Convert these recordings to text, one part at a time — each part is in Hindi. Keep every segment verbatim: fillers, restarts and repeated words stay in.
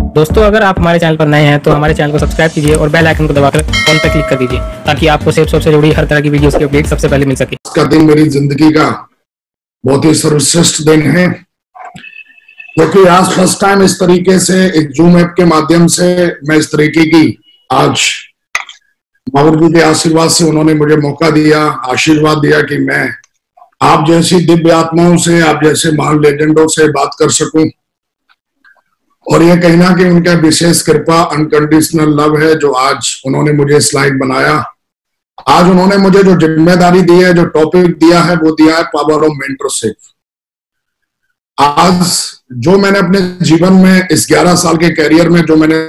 दोस्तों, अगर आप हमारे चैनल पर नए हैं तो हमारे चैनल को सब्सक्राइब कीजिए और बेल आइकन को दबाकर ऑल पर क्लिक कर दीजिए ताकि आपको सेफ शॉप से जुड़ी हर तरह की वीडियोस की अपडेट सबसे पहले मिल सके। आज का दिन मेरी जिंदगी का बहुत ही सर्वश्रेष्ठ दिन है, क्योंकि आज फर्स्ट टाइम इस तरीके से एक जूम ऐप के माध्यम से मैं इस तरीके की आज महावीर जी के आशीर्वाद से उन्होंने मुझे मौका दिया, आशीर्वाद दिया कि मैं आप जैसी दिव्य आत्माओं से, आप जैसे महान लेजेंडों से बात कर सकूं। और ये कहना कि उनका विशेष कृपा, अनकंडीशनल लव है जो आज उन्होंने मुझे स्लाइड बनाया। आज उन्होंने मुझे जो जिम्मेदारी दी है, जो टॉपिक दिया है, वो दिया है पावर ऑफ मेंटरशिप। आज जो मैंने अपने जीवन में इस ग्यारह साल के कैरियर में जो मैंने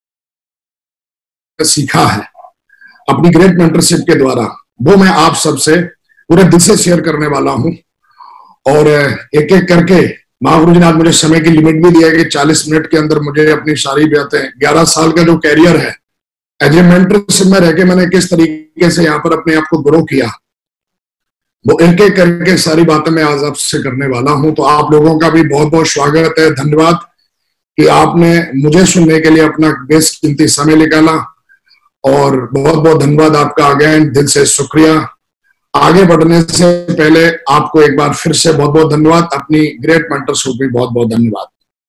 सीखा है अपनी ग्रेट मेंटरशिप के द्वारा, वो मैं आप सबसे पूरे दिल से शेयर करने वाला हूं। और एक एक करके महागुरु जी ने आज मुझे समय की लिमिट भी दिया है कि चालीस मिनट के अंदर मुझे अपनी सारी बातें, ग्यारह साल का जो कैरियर है एज ए मेंटरशिप में रह के मैंने किस तरीके से यहाँ पर अपने आप को ग्रो किया, वो एक एक करके सारी बातें मैं आज आपसे करने वाला हूं। तो आप लोगों का भी बहुत बहुत स्वागत है, धन्यवाद कि आपने मुझे सुनने के लिए अपना बेशकीमती समय निकाला। और बहुत बहुत धन्यवाद आपका, अगेन दिल से शुक्रिया। आगे बढ़ने से पहले आपको एक बार फिर से बहुत बहुत धन्यवाद, अपनी ग्रेट मेंटरशिप भी बहुत बहुत धन्यवाद।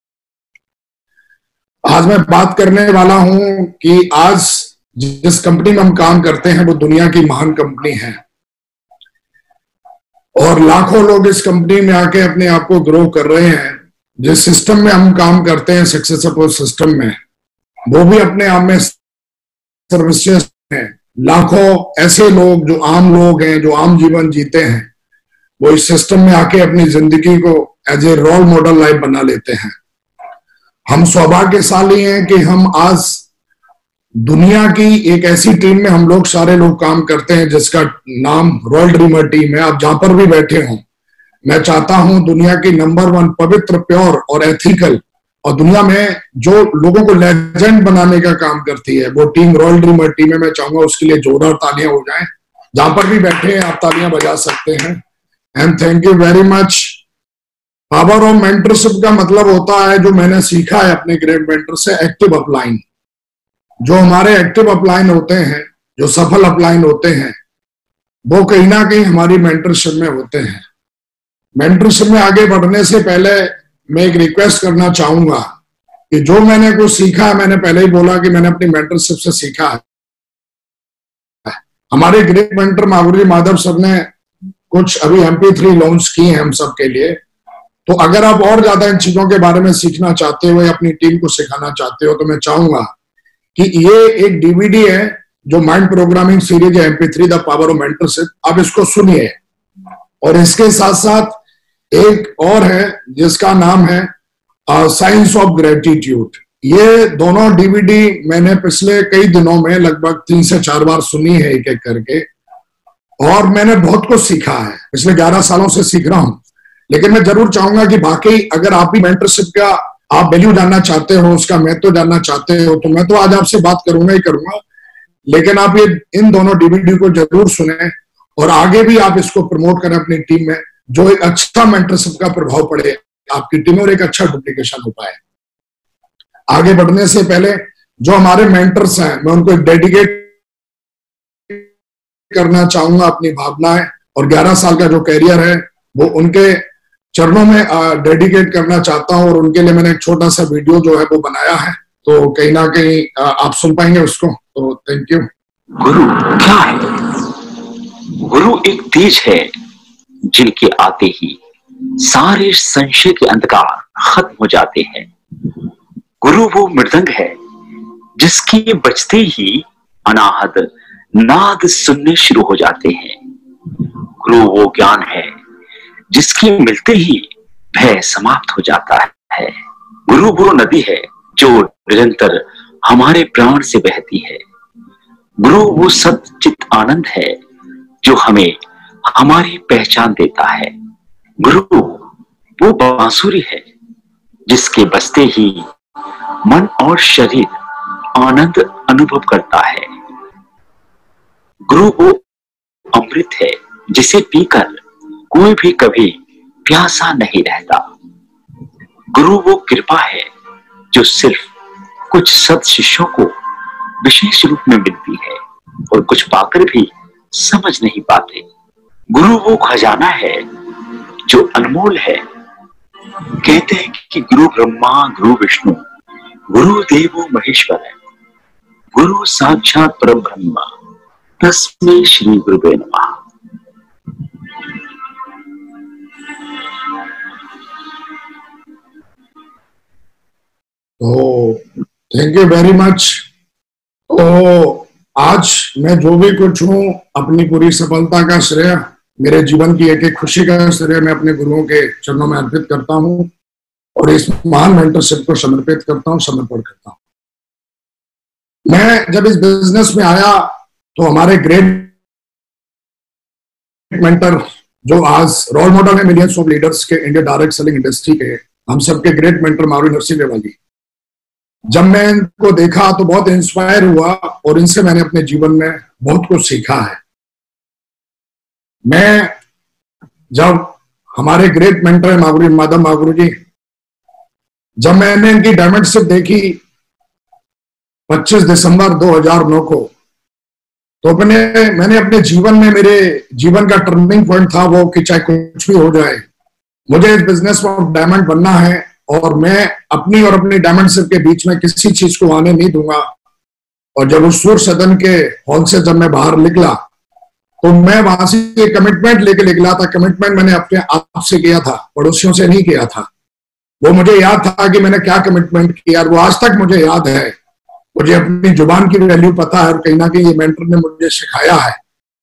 आज मैं बात करने वाला हूं कि आज जिस कंपनी में हम काम करते हैं वो दुनिया की महान कंपनी है और लाखों लोग इस कंपनी में आके अपने आप को ग्रो कर रहे हैं। जिस सिस्टम में हम काम करते हैं, सक्सेसफुल सिस्टम में, वो भी अपने आप में सर्वश्रेष्ठ है। लाखों ऐसे लोग जो आम लोग हैं, जो आम जीवन जीते हैं, वो इस सिस्टम में आके अपनी जिंदगी को as a role model life बना लेते हैं। हम सौभाग्यशाली हैं कि हम आज दुनिया की एक ऐसी टीम में हम लोग सारे लोग काम करते हैं जिसका नाम रॉयल ड्रीमर टीम है। आप जहां पर भी बैठे हों, मैं चाहता हूं दुनिया की नंबर वन पवित्र, प्योर और एथिकल और दुनिया में जो लोगों को लेजेंड बनाने का काम करती है वो टीम रॉयल ड्रीमर टीम है। मैं चाहूंगा उसके लिए जोरदार तालियां हो जाएं। जहां पर भी बैठे हैं आप तालियां बजा सकते हैं। And thank you very much. Power of mentorship का मतलब होता है, जो मैंने सीखा है अपने ग्रेट मेंटर से, एक्टिव अपलाइन। जो हमारे एक्टिव अपलाइन होते हैं, जो सफल अपलाइन होते हैं, वो कहीं ना कहीं हमारी मेंटरशिप में होते हैं। मेंटरशिप में आगे बढ़ने से पहले मैं एक रिक्वेस्ट करना चाहूंगा कि जो मैंने कुछ सीखा है, मैंने पहले ही बोला कि मैंने अपनी मेंटरशिप से सीखा है। हमारे great mentor Mahavir ji Madhav sir ने कुछ अभी एम पी थ्री लॉन्च किए हैं हम सब के लिए। तो अगर आप और ज्यादा इन चीजों के बारे में सीखना चाहते हो या अपनी टीम को सिखाना चाहते हो, तो मैं चाहूंगा कि ये एक डीवीडी है जो माइंड प्रोग्रामिंग सीरीज है, M P three the power of mentorship. आप इसको सुनिए। और इसके साथ साथ एक और है जिसका नाम है साइंस ऑफ ग्रेटिट्यूड। ये दोनों डीवीडी मैंने पिछले कई दिनों में लगभग तीन से चार बार सुनी है एक एक करके, और मैंने बहुत कुछ सीखा है। पिछले ग्यारह सालों से सीख रहा हूं। लेकिन मैं जरूर चाहूंगा कि बाकी अगर आप भी मेंटरशिप का आप वैल्यू जानना चाहते हो, उसका महत्व जानना चाहते हो, तो मैं तो आज आपसे बात करूंगा ही करूंगा। लेकिन आप ये इन दोनों डीवीडी को जरूर सुने और आगे भी आप इसको प्रमोट करें अपनी टीम में, जो एक अच्छा मेंटरशिप का प्रभाव पड़े आपकी टीम और एक अच्छा डुप्लीकेशन हो पाए। आगे बढ़ने से पहले जो हमारे मेंटर्स हैं, मैं उनको डेडिकेट करना चाहूंगा अपनी भावनाएं, और ग्यारह साल का जो कैरियर है वो उनके चरणों में डेडिकेट करना चाहता हूं। और उनके लिए मैंने एक छोटा सा वीडियो जो है वो बनाया है, तो कहीं ना कहीं आप सुन पाएंगे उसको। तो थैंक यू। गुरु क्या है? गुरु एक तेज है जिनके आते ही सारे संशय के अंधकार खत्म हो जाते हैं। गुरु वो मृदंग है जिसके बजते ही अनाहत नाद सुनने शुरू हो जाते हैं। गुरु वो ज्ञान है जिसके मिलते ही भय समाप्त हो जाता है। गुरु वो नदी है जो निरंतर हमारे प्राण से बहती है। गुरु वो सच्चित आनंद है जो हमें हमारी पहचान देता है। गुरु वो बांसुरी है जिसके बजते ही मन और शरीर आनंद अनुभव करता है। गुरु वो अमृत है जिसे पीकर कोई भी कभी प्यासा नहीं रहता। गुरु वो कृपा है जो सिर्फ कुछ सत शिष्यों को विशेष रूप में मिलती है और कुछ पाकर भी समझ नहीं पाते। गुरु वो खजाना है जो अनमोल है। कहते हैं कि गुरु ब्रह्मा गुरु विष्णु गुरु देवो महेश्वर है, गुरु साक्षात परम ब्रह्म तस्मै श्री गुरुवे नमः। तो थैंक यू वेरी मच। तो आज मैं जो भी कुछ हूं, अपनी पूरी सफलता का श्रेय, मेरे जीवन की एक एक खुशी का श्रेय मैं अपने गुरुओं के चरणों में अर्पित करता हूं और इस महान मेंटरशिप को समर्पित करता हूं, समर्पण करता हूं। मैं जब इस बिजनेस में आया तो हमारे ग्रेट मेंटर जो आज रोल मॉडल है मिलियंस ऑफ लीडर्स के इंडिया डायरेक्ट सेलिंग इंडस्ट्री के, हम सबके ग्रेट मेंटर मारुति नरसिंहवाली, जब मैं इनको देखा तो बहुत इंस्पायर हुआ और इनसे मैंने अपने जीवन में बहुत कुछ सीखा है। मैं जब हमारे ग्रेट मेंटर है मागुरी माधव मागुरू जी, जब मैंने इनकी डायमेंडशिप देखी पच्चीस दिसंबर दो हज़ार नौ को, तो अपने मैंने अपने जीवन में, मेरे जीवन का टर्निंग पॉइंट था वो कि चाहे कुछ भी हो जाए, मुझे इस बिजनेस में डायमंड बनना है और मैं अपनी और अपनी डायमेंडशिप के बीच में किसी चीज को आने नहीं दूंगा। और जब उस सूर सदन के हॉल से जब मैं बाहर निकला तो मैं वहां से ये कमिटमेंट लेके निकला था। कमिटमेंट मैंने अपने आप से किया था, पड़ोसियों से नहीं किया था। वो मुझे याद था कि मैंने क्या कमिटमेंट किया, वो आज तक मुझे याद है। मुझे अपनी जुबान की वैल्यू पता है और कहीं ना कहीं ये मेंटर ने मुझे सिखाया है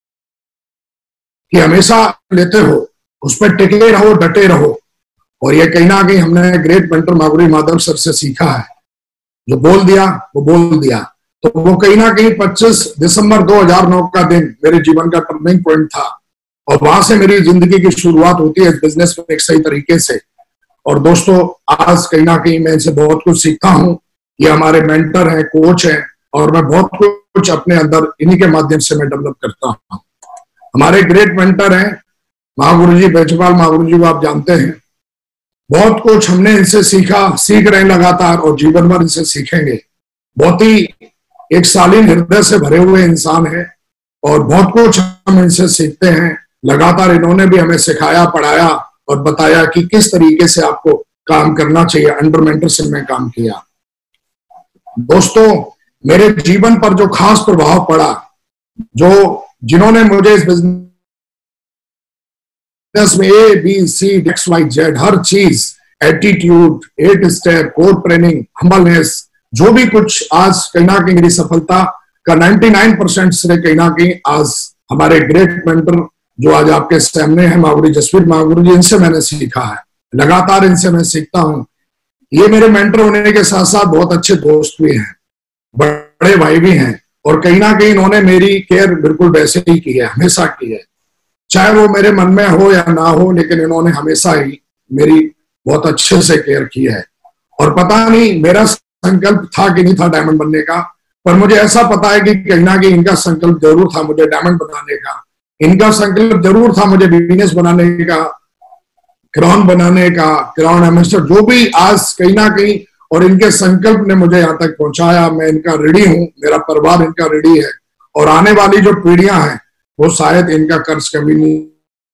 कि हमेशा लेते हो, उस पर टिके रहो, डटे रहो। और ये कहीं ना कहीं हमने great mentor Maguri Madhav sir से सीखा है। जो बोल दिया वो बोल दिया। तो वो कहीं ना कहीं पच्चीस दिसंबर दो हज़ार नौ का दिन मेरे जीवन का टर्निंग पॉइंट था और वहां से मेरी जिंदगी की शुरुआत होती है इस बिजनेस में एक सही तरीके से। और दोस्तों, आज कहीं ना कहीं मैं इनसे बहुत कुछ सीखता हूँ। ये हमारे मेंटर हैं, कोच हैं और मैं बहुत कुछ अपने अंदर इन्हीं के माध्यम से मैं डेवलप करता हूँ। हमारे ग्रेट मेंटर हैं महागुरु जी बैजपाल महागुरु जी को आप जानते हैं। बहुत कुछ हमने इनसे सीखा, सीख रहे हैं लगातार और जीवन भर इनसे सीखेंगे। बहुत ही एक शालीन हृदय से भरे हुए इंसान है और बहुत कुछ हम इनसे सीखते हैं। लगातार इन्होंने भी हमें सिखाया, पढ़ाया और बताया कि किस तरीके से आपको काम करना चाहिए। अंडर मेंटरशिप में काम किया। दोस्तों, मेरे जीवन पर जो खास प्रभाव पड़ा, जो जिन्होंने मुझे इस बिजनेस में A B C X Y Z हर चीज, attitude, eight step, core training, humbleness, जो भी कुछ आज कहीं ना कहीं मेरी सफलता का निन्यानवे परसेंट श्रेय कहीं ना कहीं आज हमारे ग्रेट मेंटर जो आज आपके सामने है मागुरी जसवीर मागुरू जी, इनसे मैंने सीखा है। लगातार इनसे मैं सीखता हूँ। ये मेरे मेंटर होने के साथ साथ बहुत अच्छे दोस्त भी हैं, बड़े भाई भी हैं और कहीं ना कहीं इन्होंने मेरी केयर बिल्कुल वैसे ही की है, हमेशा की है। चाहे वो मेरे मन में हो या ना हो, लेकिन इन्होंने हमेशा ही मेरी बहुत अच्छे से केयर की है। और पता नहीं मेरा संकल्प था कि नहीं था डायमंड बनने का, पर मुझे ऐसा पता है कि कहीं ना कहीं इनका संकल्प जरूर था मुझे डायमंड बनाने का। इनका संकल्प जरूर था मुझे बिजनेस बनाने का, क्राउन बनाने का, क्राउन एम्बेसडर, जो भी आज कहीं ना कहीं, और इनके संकल्प ने मुझे यहाँ तक पहुंचाया। मैं इनका ऋणी हूँ, मेरा परिवार इनका ऋणी है और आने वाली जो पीढ़ियां हैं वो शायद इनका कर्ज कभी नहीं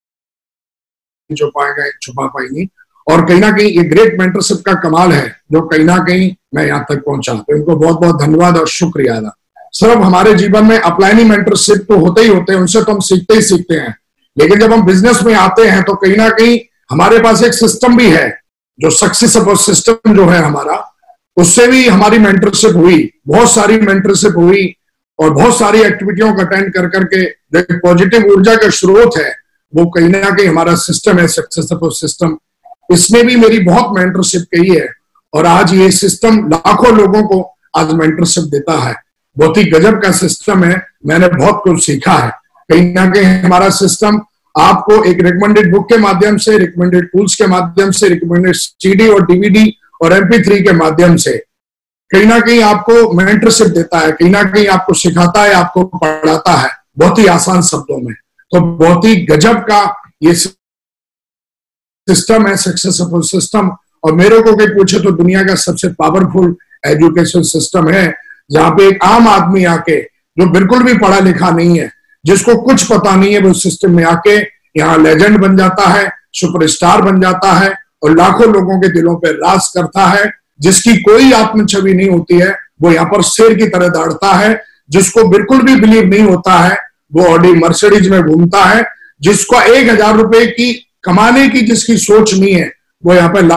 छुपाएगा छुपा पाएंगी। और कहीं ना कहीं ये ग्रेट मेंटरशिप का कमाल है जो कहीं ना कहीं मैं यहाँ तक पहुंचा। तो इनको बहुत बहुत धन्यवाद और शुक्रिया अदा। सिर्फ हमारे जीवन में अपलाइनी मेंटरशिप तो होते ही होते हैं, उनसे तो हम सीखते ही सीखते हैं, लेकिन जब हम बिजनेस में आते हैं तो कहीं ना कहीं हमारे पास एक सिस्टम भी है, जो सक्सेस सपोर्ट सिस्टम जो है हमारा, उससे भी हमारी मेंटरशिप हुई, बहुत सारी मेंटरशिप हुई और बहुत सारी एक्टिविटियों को अटेंड कर करके जो पॉजिटिव ऊर्जा का स्रोत है वो कहीं ना कहीं हमारा सिस्टम है, सक्सेस सपोर्ट सिस्टम। इसमें भी मेरी बहुत मेंटरशिप की है और आज ये सिस्टम लाखों लोगों को आज मेंटरशिप देता है। बहुत ही गजब का सिस्टम है, मैंने बहुत कुछ सीखा है। कहीं ना कहीं हमारा सिस्टम आपको एक रिकमेंडेड बुक के माध्यम से, रिकमेंडेड टूल्स के माध्यम से, रिकमेंडेड सीडी और डीवीडी और एमपी थ्री के माध्यम से कहीं ना कहीं आपको मेंटरशिप देता है, कहीं ना कहीं आपको सिखाता है, आपको पढ़ाता है बहुत ही आसान शब्दों में। तो बहुत ही गजब का ये सिस्टम है, सक्सेस सपोर्ट सिस्टम। और मेरे को कोई पूछे तो दुनिया का सबसे पावरफुल एजुकेशन सिस्टम है जहाँ पे एक आम आदमी आके जो बिल्कुल भी पढ़ा लिखा नहीं है, जिसको कुछ पता नहीं है, वो सिस्टम में आके यहाँ लेजेंड बन जाता है, सुपरस्टार बन जाता है और लाखों लोगों के दिलों पे राज करता है। जिसकी कोई आत्म छवि नहीं होती है वो यहाँ पर शेर की तरह दौड़ता है। जिसको बिल्कुल भी बिलीव नहीं होता है वो ऑडी मर्सिडीज में घूमता है। जिसको एक हजार रुपए की कमाने की जिसकी सोच नहीं है वो यहाँ पे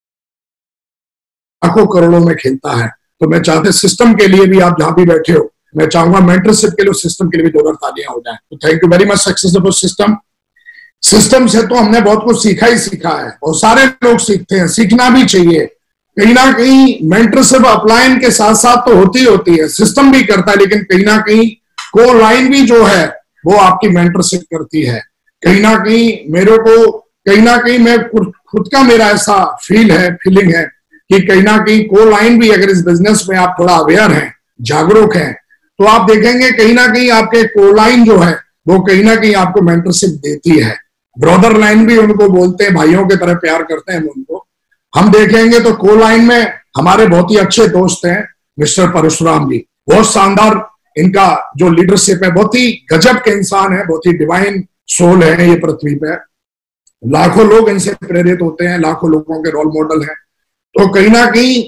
लाखों करोड़ों में खेलता है। तो मैं चाहते सिस्टम के लिए भी, आप जहां भी बैठे हो, मैं चाहूंगा मेंटरशिप के लिए सिस्टम के लिए भी जोरदार तालियां हो जाए। तो thank you very much successful system. System से तो हमने बहुत कुछ सीखा ही सीखा है और सारे लोग सीखते हैं, सीखना भी चाहिए। कहीं ना कहीं मेंटरशिप अपलाइन के साथ साथ तो होती होती है, सिस्टम भी करता है, लेकिन कहीं ना कहीं को लाइन भी जो है वो आपकी मेंटरशिप करती है। कहीं ना कहीं मेरे को कहीं ना कहीं मैं खुद का मेरा ऐसा फील है फीलिंग है कि कहीं ना कहीं को लाइन भी, अगर इस बिजनेस में आप थोड़ा अवेयर हैं, जागरूक हैं, तो आप देखेंगे कहीं ना कहीं आपके को लाइन जो है वो कहीं ना कहीं आपको मेंटरशिप देती है। ब्रदर लाइन भी उनको बोलते हैं, भाइयों की तरह प्यार करते हैं उनको। हम देखेंगे तो को लाइन में हमारे बहुत ही अच्छे दोस्त हैं मिस्टर परशुराम जी, बहुत शानदार इनका जो लीडरशिप है, बहुत ही गजब के इंसान है, बहुत ही डिवाइन सोल है ये पृथ्वी पे। लाखों लोग इनसे प्रेरित होते हैं, लाखों लोगों के रोल मॉडल हैं। तो कहीं ना कहीं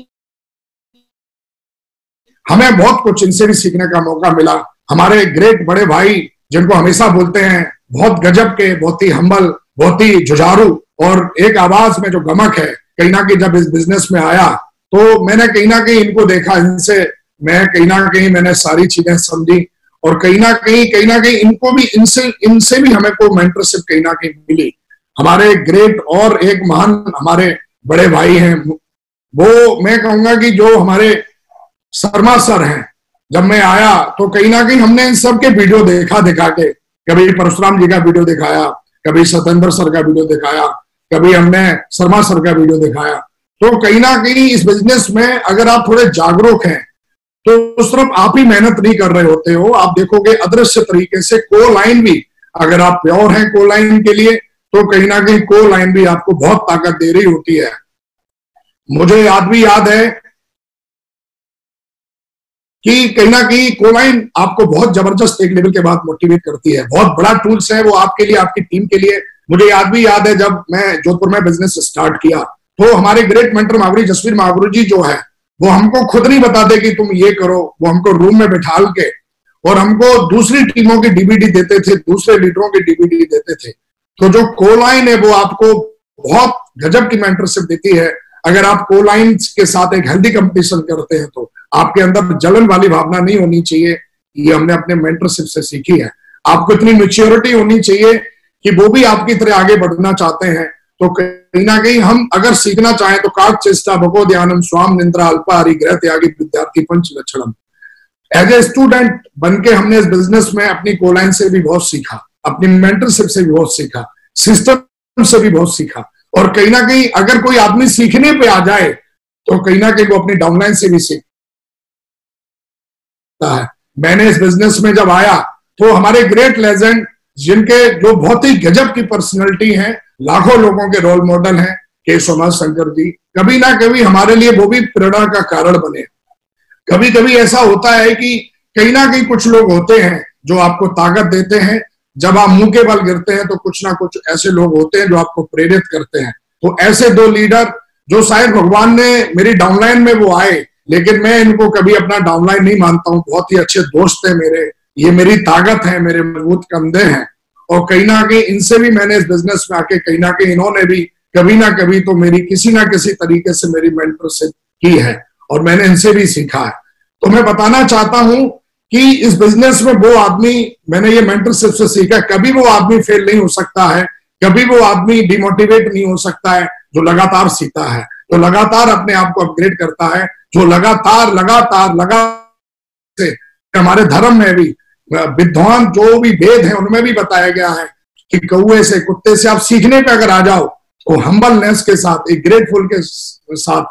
हमें बहुत कुछ इनसे भी सीखने का मौका मिला। हमारे ग्रेट बड़े भाई जिनको हमेशा बोलते हैं बहुत गजब के, बहुत ही हम्बल, बहुत ही जुझारू और एक आवाज में जो गमक है, कहीं ना कहीं जब इस बिजनेस में आया तो मैंने कहीं ना कहीं इनको देखा, इनसे मैं कहीं ना कहीं मैंने सारी चीजें समझी और कहीं ना कहीं कहीं ना कहीं इनको भी इनसे इनसे भी हमें को मेंटरशिप कहीं ना कहीं मिली। हमारे ग्रेट और एक महान हमारे बड़े भाई हैं, वो मैं कहूंगा कि जो हमारे शर्मा सर हैं। जब मैं आया तो कहीं ना कहीं हमने इन सब के वीडियो देखा दिखा के, कभी परशुराम जी का वीडियो दिखाया, कभी सत्येंद्र सर का वीडियो दिखाया, कभी हमने शर्मा सर का वीडियो दिखाया। तो कहीं ना कहीं इस बिजनेस में अगर आप थोड़े जागरूक हैं तो सिर्फ आप ही मेहनत नहीं कर रहे होते हो, आप देखोगे अदृश्य तरीके से को लाइन भी, अगर आप प्योर हैं को लाइन के लिए तो कहीं ना कहीं को लाइन भी आपको बहुत ताकत दे रही होती है। मुझे याद भी याद है कि कहीं ना कहीं को लाइन आपको बहुत जबरदस्त एक लेवल के बाद मोटिवेट करती है, बहुत बड़ा टूल्स है वो आपके लिए, आपकी टीम के लिए। मुझे याद भी याद है जब मैं जोधपुर में बिजनेस स्टार्ट किया तो हमारे ग्रेट मेंटर महागुरु जसवीर महागुरु जी जो है वो हमको खुद नहीं बताते कि तुम ये करो, वो हमको रूम में बिठाल के और हमको दूसरी टीमों की डीवीडी देते थे, दूसरे लीडरों की डीवीडी देते थे। तो जो को लाइन है वो आपको बहुत गजब की मेंटरशिप देती है। अगर आप को लाइन के साथ एक हेल्दी कंपटीशन करते हैं तो आपके अंदर जलन वाली भावना नहीं होनी चाहिए, ये हमने अपने मेंटरशिप से सीखी है। आपको इतनी मैच्योरिटी होनी चाहिए कि वो भी आपकी तरह आगे बढ़ना चाहते हैं। तो कहीं ना कहीं हम अगर सीखना चाहें तो काक चेष्टा भगो ध्यानम स्वाम निंद्रा अल्पा हरि ग्रह त्यागी विद्यार्थी पंच लक्षणम। एज ए स्टूडेंट बनके हमने इस बिजनेस में अपनी को लाइन से भी बहुत सीखा, अपनी मेंटरशिप से भी बहुत सीखा, सिस्टम से भी बहुत सीखा। और कहीं ना कहीं अगर कोई आदमी सीखने पे आ जाए तो कहीं ना कहीं वो अपनी डाउनलाइन से भी सीखता है। मैंने इस बिजनेस में जब आया तो हमारे ग्रेट लेजेंड जिनके जो बहुत ही गजब की पर्सनैलिटी हैं, लाखों लोगों के रोल मॉडल हैं, के सोमनाथ शंकर जी कभी ना कभी हमारे लिए वो भी प्रेरणा का कारण बने। कभी कभी ऐसा होता है कि कहीं ना कहीं कुछ लोग होते हैं जो आपको ताकत देते हैं, जब आप मुंह के बल गिरते हैं तो कुछ ना कुछ ऐसे लोग होते हैं जो आपको प्रेरित करते हैं। तो ऐसे दो लीडर जो शायद भगवान ने मेरी डाउनलाइन में वो आए, लेकिन मैं इनको कभी अपना डाउनलाइन नहीं मानता हूँ, बहुत ही अच्छे दोस्त हैं मेरे, ये मेरी ताकत है, मेरे मजबूत कंधे हैं। और कहीं ना कहीं इनसे भी मैंने इस बिजनेस में आके कहीं ना कहीं इन्होंने भी कभी ना कभी तो मेरी किसी ना किसी तरीके से मेरी मेंटरशिप की है और मैंने इनसे भी सीखा है। तो मैं बताना चाहता हूं कि इस बिजनेस में वो आदमी, मैंने ये मेंटरशिप से सीखा, कभी वो आदमी फेल नहीं हो सकता है, कभी वो आदमी डिमोटिवेट नहीं हो सकता है जो लगातार सीखता है, जो लगातार अपने आप को अपग्रेड करता है, जो लगातार लगातार लगातार से हमारे धर्म में भी विद्वान जो भी वेद है उनमें भी बताया गया है कि कौए से कुत्ते से आप सीखने पे अगर आ जाओ तो हम्बलनेस के साथ, एक ग्रेटफुल के साथ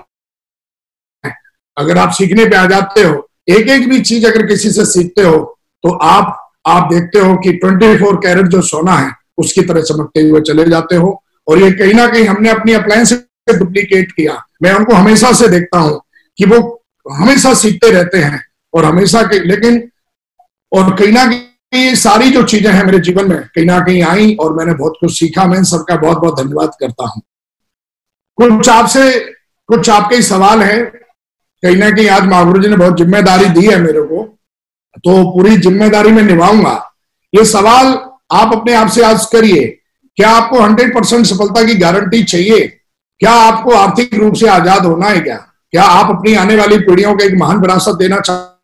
अगर आप सीखने पे आ जाते हो, एक एक भी चीज अगर किसी से सीखते हो तो आप आप देखते हो कि चौबीस कैरेट जो सोना है उसकी तरह चमकते हुए चले जाते हो। और ये कहीं ना कहीं हमने अपनी अप्लायंस से डुप्लीकेट किया। मैं उनको हमेशा से देखता हूं कि वो हमेशा सीखते रहते हैं और हमेशा के, लेकिन और कहीं ना कहीं सारी जो चीजें हैं मेरे जीवन में कहीं ना कहीं आई और मैंने बहुत कुछ सीखा। मैं इन सबका बहुत बहुत धन्यवाद करता हूं। कुछ आपसे कुछ आपके सवाल हैं, कहीं ना कहीं आज महागुरु जी ने बहुत जिम्मेदारी दी है मेरे को, तो पूरी जिम्मेदारी में निभाऊंगा। ये सवाल आप अपने आप से आज करिए, क्या आपको हंड्रेड परसेंट सफलता की गारंटी चाहिए? क्या आपको आर्थिक रूप से आजाद होना है? क्या क्या आप अपनी आने वाली पीढ़ियों को एक महान विरासत देना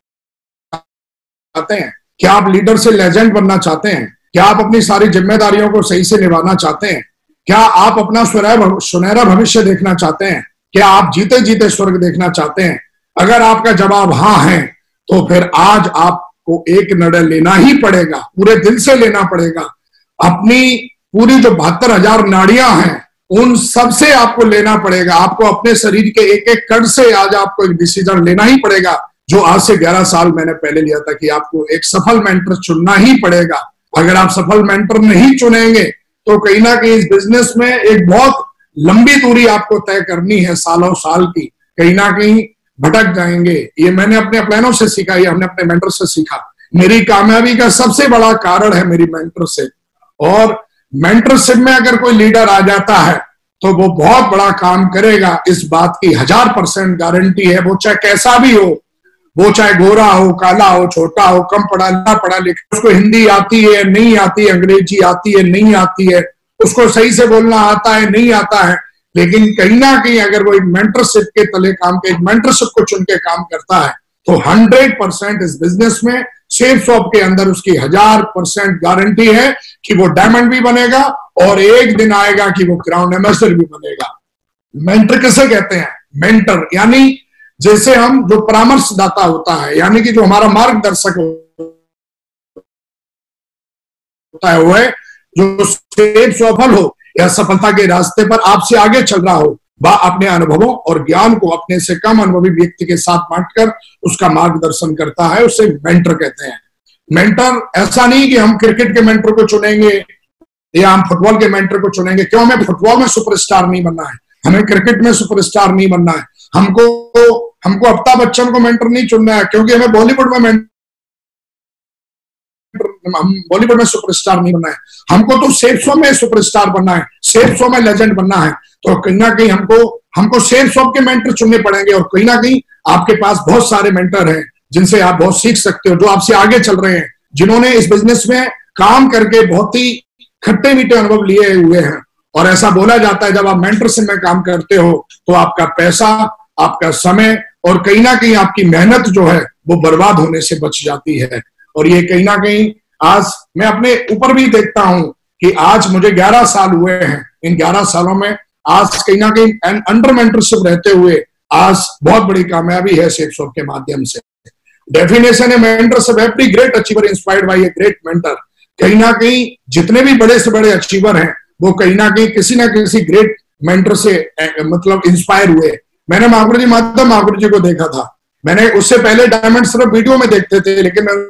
चाहते हैं? क्या आप लीडर से लेजेंड बनना चाहते हैं? क्या आप अपनी सारी जिम्मेदारियों को सही से निभाना चाहते हैं? क्या आप अपना सुनहरा भविष्य देखना चाहते हैं? क्या आप जीते जीते स्वर्ग देखना चाहते हैं? अगर आपका जवाब हाँ है तो फिर आज आपको एक निर्णय लेना ही पड़ेगा, पूरे दिल से लेना पड़ेगा। अपनी पूरी जो बहत्तर हजार नाड़ियां हैं उन सब से आपको लेना पड़ेगा। आपको अपने शरीर के एक एक कण से आज आपको एक डिसीजन लेना ही पड़ेगा, जो आज से ग्यारह साल मैंने पहले लिया था कि आपको एक सफल मेंटर चुनना ही पड़ेगा। अगर आप सफल मेंटर नहीं चुनेंगे तो कहीं ना कहीं इस बिजनेस में एक बहुत लंबी दूरी आपको तय करनी है, सालों साल की, कहीं ना कहीं भटक जाएंगे। ये मैंने अपने प्लानों से सीखा, ये हमने अपने मेंटर से सीखा। मेरी कामयाबी का सबसे बड़ा कारण है मेरी मेंटरशिप। और मेंटरशिप में अगर कोई लीडर आ जाता है तो वो बहुत बड़ा काम करेगा, इस बात की हजार परसेंट गारंटी है। वो चाहे कैसा भी हो, वो चाहे गोरा हो, काला हो, छोटा हो, कम पढ़ा ना पढ़ा लिखा, उसको हिंदी आती है नहीं आती, अंग्रेजी आती है नहीं आती है, उसको सही से बोलना आता है नहीं आता है, लेकिन कहीं ना कहीं अगर वो एक मेंटरशिप के तले काम के, एक मेंटरशिप को चुन के काम करता है तो हंड्रेड परसेंट इस बिजनेस में शेप शॉप के अंदर उसकी हजार परसेंट गारंटी है कि वो डायमंड भी बनेगा और एक दिन आएगा कि वो क्राउन एम्बेसडर भी बनेगा। मेंटर किसे कहते हैं? मेंटर यानी जैसे हम जो परामर्शदाता होता है, यानी कि जो हमारा मार्गदर्शक होता है, वो है जो शेप सफल हो या सफलता के रास्ते पर आपसे आगे चल रहा हो, वह अपने अनुभवों और ज्ञान को अपने से कम अनुभवी व्यक्ति के साथ बांटकर उसका मार्गदर्शन करता है, उसे मेंटर कहते हैं। मेंटर ऐसा नहीं कि हम क्रिकेट के मेंटर को चुनेंगे या हम फुटबॉल के मेंटर को चुनेंगे। क्यों? हमें फुटबॉल में सुपरस्टार नहीं बनना है, हमें क्रिकेट में सुपरस्टार नहीं बनना है, हमको हमको अमिताभ बच्चन को मेंटर नहीं चुनना है, क्योंकि हमें बॉलीवुड में मेंटर हम बॉलीवुड में सुपरस्टार नहीं बनना है, हमको तो शेर शो में सुपरस्टार बनना है, शेर शो में लेजेंड बनना है। तो कहीं ना कहीं हमको हमको शेर शो के मेंटर चुनने पड़ेंगे। और कहीं ना कहीं आपके पास बहुत सारे मेंटर हैं जिनसे आप बहुत सीख सकते हो, जो आपसे आगे चल रहे हैं, जिन्होंने इस बिजनेस में काम करके बहुत ही खट्टे मीठे अनुभव लिए हुए हैं। और ऐसा बोला जाता है जब आप मेंटरशिप में काम करते हो तो आपका पैसा, आपका समय और कहीं ना कहीं आपकी मेहनत जो है वो बर्बाद होने से बच जाती है। और ये कहीं ना कहीं आज मैं अपने ऊपर भी देखता हूं कि आज मुझे ग्यारह साल हुए हैं, इन ग्यारह सालों में आज कहीं ना कहीं अंडर मेंटरशिप रहते हुए आज बहुत बड़ी कामयाबी है शेप शॉप के माध्यम से। डेफिनेशन है mentorship, every great achiever inspired by a great mentor. कहीं ना कहीं जितने भी बड़े से बड़े अचीवर हैं वो कहीं ना कहीं किसी ना किसी ग्रेट मेंटर से मतलब इंस्पायर हुए। मैंने महागुरु जी माधव महागुरु जी को देखा था, मैंने उससे पहले डायमंड सिर्फ वीडियो में देखते थे, लेकिन मैं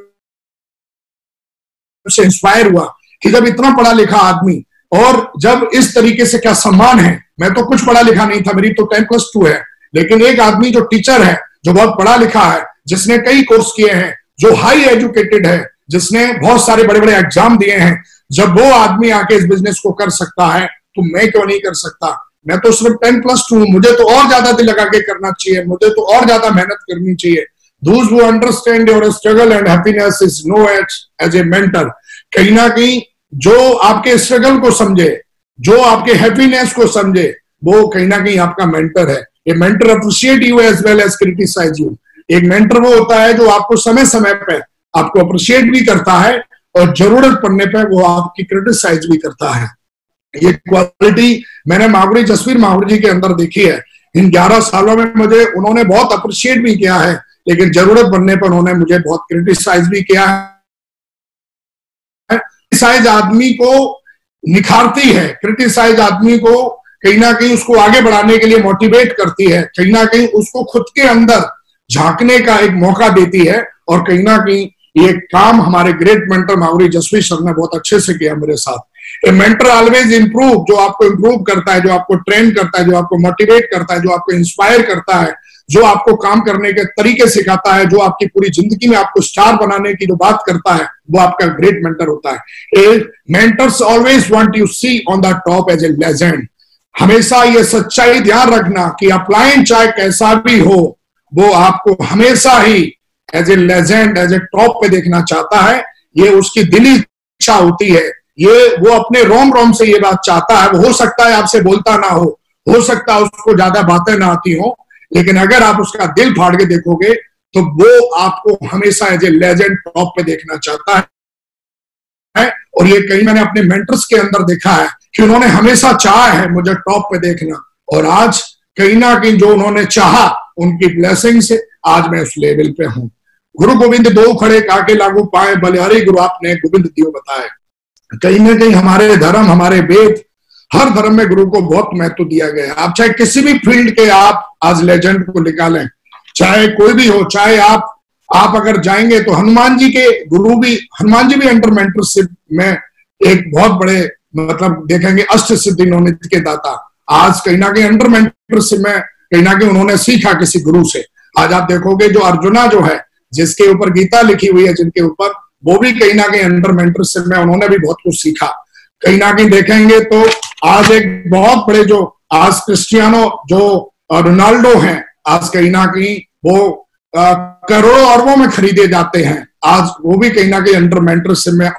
उससे इंस्पायर हुआ कि जब इतना पढ़ा लिखा आदमी और जब इस तरीके से क्या सम्मान है। मैं तो कुछ पढ़ा लिखा नहीं था, मेरी तो टेन प्लस टू है, लेकिन एक आदमी जो टीचर है, जो बहुत पढ़ा लिखा है, जिसने कई कोर्स किए हैं, जो हाई एजुकेटेड है, जिसने बहुत सारे बड़े बड़े एग्जाम दिए हैं, जब वो आदमी आके इस बिजनेस को कर सकता है तो मैं क्यों नहीं कर सकता? मैं तो सिर्फ टेन प्लस टू, मुझे तो और ज्यादा दिल लगा के करना चाहिए, मुझे तो और ज्यादा मेहनत करनी चाहिए। Those who understand your struggle and happiness is known as, as a mentor। कहीं ना कहीं जो आपके स्ट्रगल को समझे, जो आपके हैप्पीनेस को समझे, वो कहीं ना कहीं आपका मेंटर है। A mentor appreciate you as well as criticize you. एक मेंटर वो होता है जो आपको समय समय पे आपको अप्रिशिएट भी करता है और जरूरत पड़ने पे वो आपकी क्रिटिसाइज भी करता है। ये क्वालिटी मैंने महागुरु जसवीर महागुरु जी के अंदर देखी है। इन ग्यारह सालों में मुझे उन्होंने बहुत अप्रिशिएट भी किया है, लेकिन जरूरत पड़ने पर उन्होंने मुझे बहुत क्रिटिसाइज भी किया है। क्रिटिसाइज आदमी को निखारती है, क्रिटिसाइज आदमी को कहीं ना कहीं उसको आगे बढ़ाने के लिए मोटिवेट करती है, कहीं ना कहीं उसको खुद के अंदर झांकने का एक मौका देती है। और कहीं ना कहीं ये काम हमारे ग्रेट मेंटर महागुरु जसवीर सर ने बहुत अच्छे से किया मेरे साथ। ए मेंटर ऑलवेज इंप्रूव, जो आपको इंप्रूव करता है, जो आपको ट्रेन करता है, जो आपको मोटिवेट करता है, जो आपको इंस्पायर करता है, जो आपको काम करने के तरीके सिखाता है, जो आपकी पूरी जिंदगी में आपको स्टार बनाने की जो बात करता है, वो आपका ग्रेट मेंटर होता है। Mentors always want you see on the top as a legend. हमेशा ये सच्चाई ध्यान रखना कि अपलाइन चाहे कैसा भी हो, वो आपको हमेशा ही as a legend, as a top पे देखना चाहता है। ये उसकी दिली इच्छा होती है, ये वो अपने रोम रोम से ये बात चाहता है। वो हो सकता है आपसे बोलता ना हो हो सकता है उसको ज्यादा बातें ना आती हो, लेकिन अगर आप उसका दिल फाड़ के देखोगे तो वो आपको हमेशा एज ए लेजेंड टॉप पे देखना चाहता है। और ये कहीं मैंने अपने मेंटर्स के अंदर देखा है कि उन्होंने हमेशा चाहा है मुझे टॉप पे देखना, और आज कहीं ना कहीं जो उन्होंने चाहा उनकी ब्लेसिंग से आज मैं उस लेवल पे हूं। गुरु गोविंद दो खड़े काके लागू पाए, बलिहारी गुरु आपने गोविंद दियो बताए। कहीं ना कहीं हमारे धर्म, हमारे वेद, हर धर्म में गुरु को बहुत महत्व दिया गया है। आप चाहे किसी भी फील्ड के आप आज लेजेंड को निकालें, चाहे कोई भी हो, चाहे आप आप अगर जाएंगे तो हनुमान जी के गुरु भी, हनुमान जी भी अंडर मेंटरशिप में एक बहुत बड़े मतलब देखेंगे अष्ट सिद्धि नवनीत के दाता। आज कहीं ना कहीं अंडर मेंटरशिप में कहीं ना कहीं उन्होंने सीखा किसी गुरु से। आज आप देखोगे जो अर्जुना जो है, जिसके ऊपर गीता लिखी हुई है, जिनके ऊपर, वो भी कहीं ना कहीं अंडर मेंटरशिप में उन्होंने भी बहुत कुछ सीखा। कहीं ना कहीं देखेंगे तो आज एक बहुत बड़े जो आज क्रिस्टियानो जो रोनाल्डो हैं, आज कहीं ना कहीं वो करोड़ों अरबों में खरीदे जाते हैं। आज वो भी कहीं ना कहीं अंडर मेंटरशिप में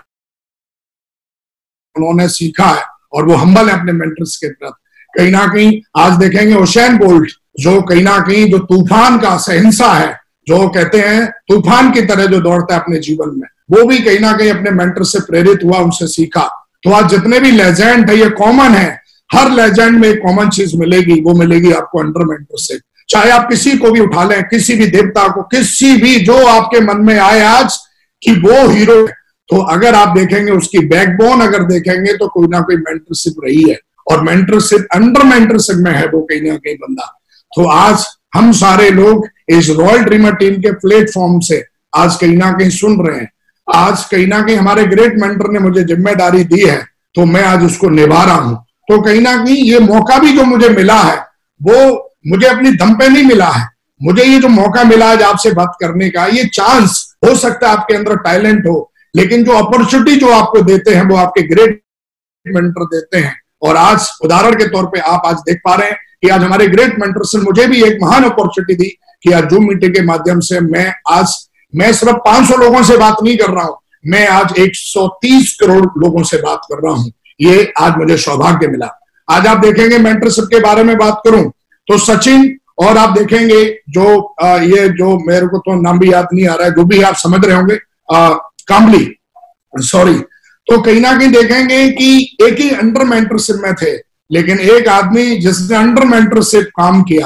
उन्होंने सीखा है और वो हम्बल है अपने मेंटर्स के प्रति। कहीं ना कहीं आज देखेंगे हुसैन बोल्ट जो कहीं ना कहीं जो तूफान का सहनसा है, जो कहते हैं तूफान की तरह जो दौड़ता है अपने जीवन में, वो भी कहीं ना कहीं अपने मेंटर से प्रेरित हुआ, उनसे सीखा। तो आज जितने भी लेजेंड है, ये कॉमन है, हर लेजेंड में एक कॉमन चीज मिलेगी, वो मिलेगी आपको अंडर मेंटर से। चाहे आप किसी को भी उठा लें, किसी भी देवता को, किसी भी जो आपके मन में आए आज कि वो हीरो है, तो अगर आप देखेंगे उसकी बैकबोन अगर देखेंगे तो कोई ना कोई मेंटरशिप रही है, और मेंटरशिप अंडर मेंटरशिप में है वो कहीं ना कहीं बंदा। तो आज हम सारे लोग इस रॉयल ड्रीमर टीम के प्लेटफॉर्म से आज कहीं ना कहीं सुन रहे हैं। आज कहीं ना कहीं हमारे ग्रेट मेंटर ने मुझे जिम्मेदारी दी है, तो मैं आज उसको निभा रहा हूं। तो कहीं ना कहीं ये मौका भी जो मुझे मिला है, वो मुझे अपनी दम पे नहीं मिला है। मुझे ये जो मौका मिला आज आपसे बात करने का, ये चांस, हो सकता है आपके अंदर टैलेंट हो, लेकिन जो अपॉर्चुनिटी जो आपको देते हैं वो आपके ग्रेट मेंटर देते हैं। और आज उदाहरण के तौर पे आप आज देख पा रहे हैं कि आज हमारे ग्रेट मेंटर से मुझे भी एक महान अपॉर्चुनिटी दी कि आज जूम मीटिंग के माध्यम से मैं आज मैं सिर्फ पांच सौ लोगों से बात नहीं कर रहा हूं, मैं आज एक सौ तीस करोड़ लोगों से बात कर रहा हूं। ये आज मुझे सौभाग्य मिला। आज आप देखेंगे मेंटरशिप के बारे में बात करूं तो सचिन, और आप देखेंगे जो आ, ये जो मेरे को तो नाम भी याद नहीं आ रहा है, जो भी आप समझ रहे होंगे, कामली, सॉरी। तो कहीं ना कहीं देखेंगे कि एक ही अंडर मेंटरशिप में थे, लेकिन एक आदमी जिसने अंडर मेंटरशिप काम किया,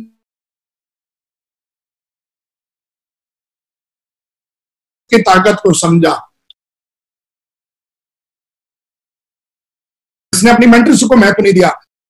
की ताकत को समझा, इसने अपनी मेंटरशिप को महत्व नहीं दिया,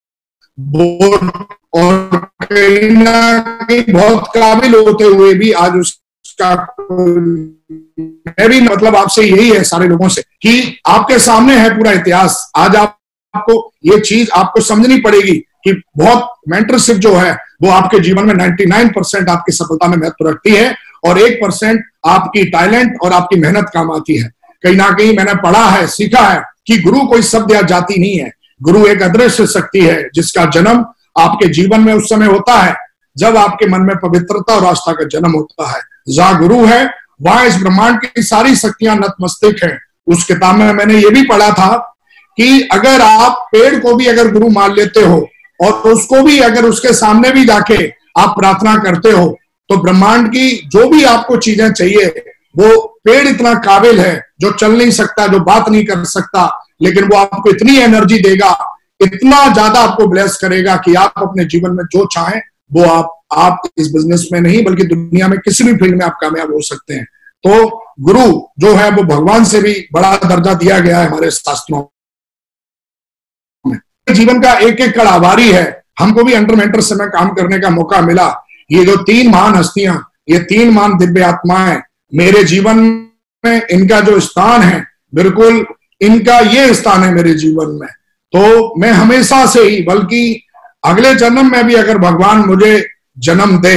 और कहीं ना कहीं बहुत काबिल होते हुए भी आज उसका, मैं भी मतलब आपसे यही है सारे लोगों से कि आपके सामने है पूरा इतिहास। आज आप, आपको ये चीज आपको समझनी पड़ेगी कि बहुत मेंटरशिप जो है वो आपके जीवन में निन्यानवे परसेंट आपकी सफलता में महत्व रखती है, और एक परसेंट आपकी टैलेंट और आपकी मेहनत काम आती है। कहीं ना कहीं मैंने पढ़ा है, सीखा है कि गुरु कोई शब्द या जाति नहीं है, गुरु एक अदृश्य शक्ति है जिसका जन्म आपके जीवन में उस समय होता है जब आपके मन में पवित्रता और आस्था का जन्म होता है। जहां गुरु है वहां इस ब्रह्मांड की सारी शक्तियां नतमस्तक हैं। उस किताब में मैंने ये भी पढ़ा था कि अगर आप पेड़ को भी अगर गुरु मान लेते हो और उसको भी अगर उसके सामने भी जाके आप प्रार्थना करते हो, तो ब्रह्मांड की जो भी आपको चीजें चाहिए, वो पेड़ इतना काबिल है जो चल नहीं सकता, जो बात नहीं कर सकता, लेकिन वो आपको इतनी एनर्जी देगा, इतना ज्यादा आपको ब्लेस करेगा कि आप अपने जीवन में जो चाहें वो आप आप इस बिजनेस में नहीं बल्कि दुनिया में किसी भी फील्ड में आप कामयाब हो सकते हैं। तो गुरु जो है वो भगवान से भी बड़ा दर्जा दिया गया है हमारे शास्त्रों में। जीवन का एक एक कण आभारी है। हमको भी अंडर मेंटर से में काम करने का मौका मिला। ये जो तीन महान हस्तियां, ये तीन महान दिव्य आत्माएं मेरे जीवन में, इनका जो स्थान है, बिल्कुल इनका ये स्थान है मेरे जीवन में। तो मैं हमेशा से ही, बल्कि अगले जन्म में भी अगर भगवान मुझे जन्म दे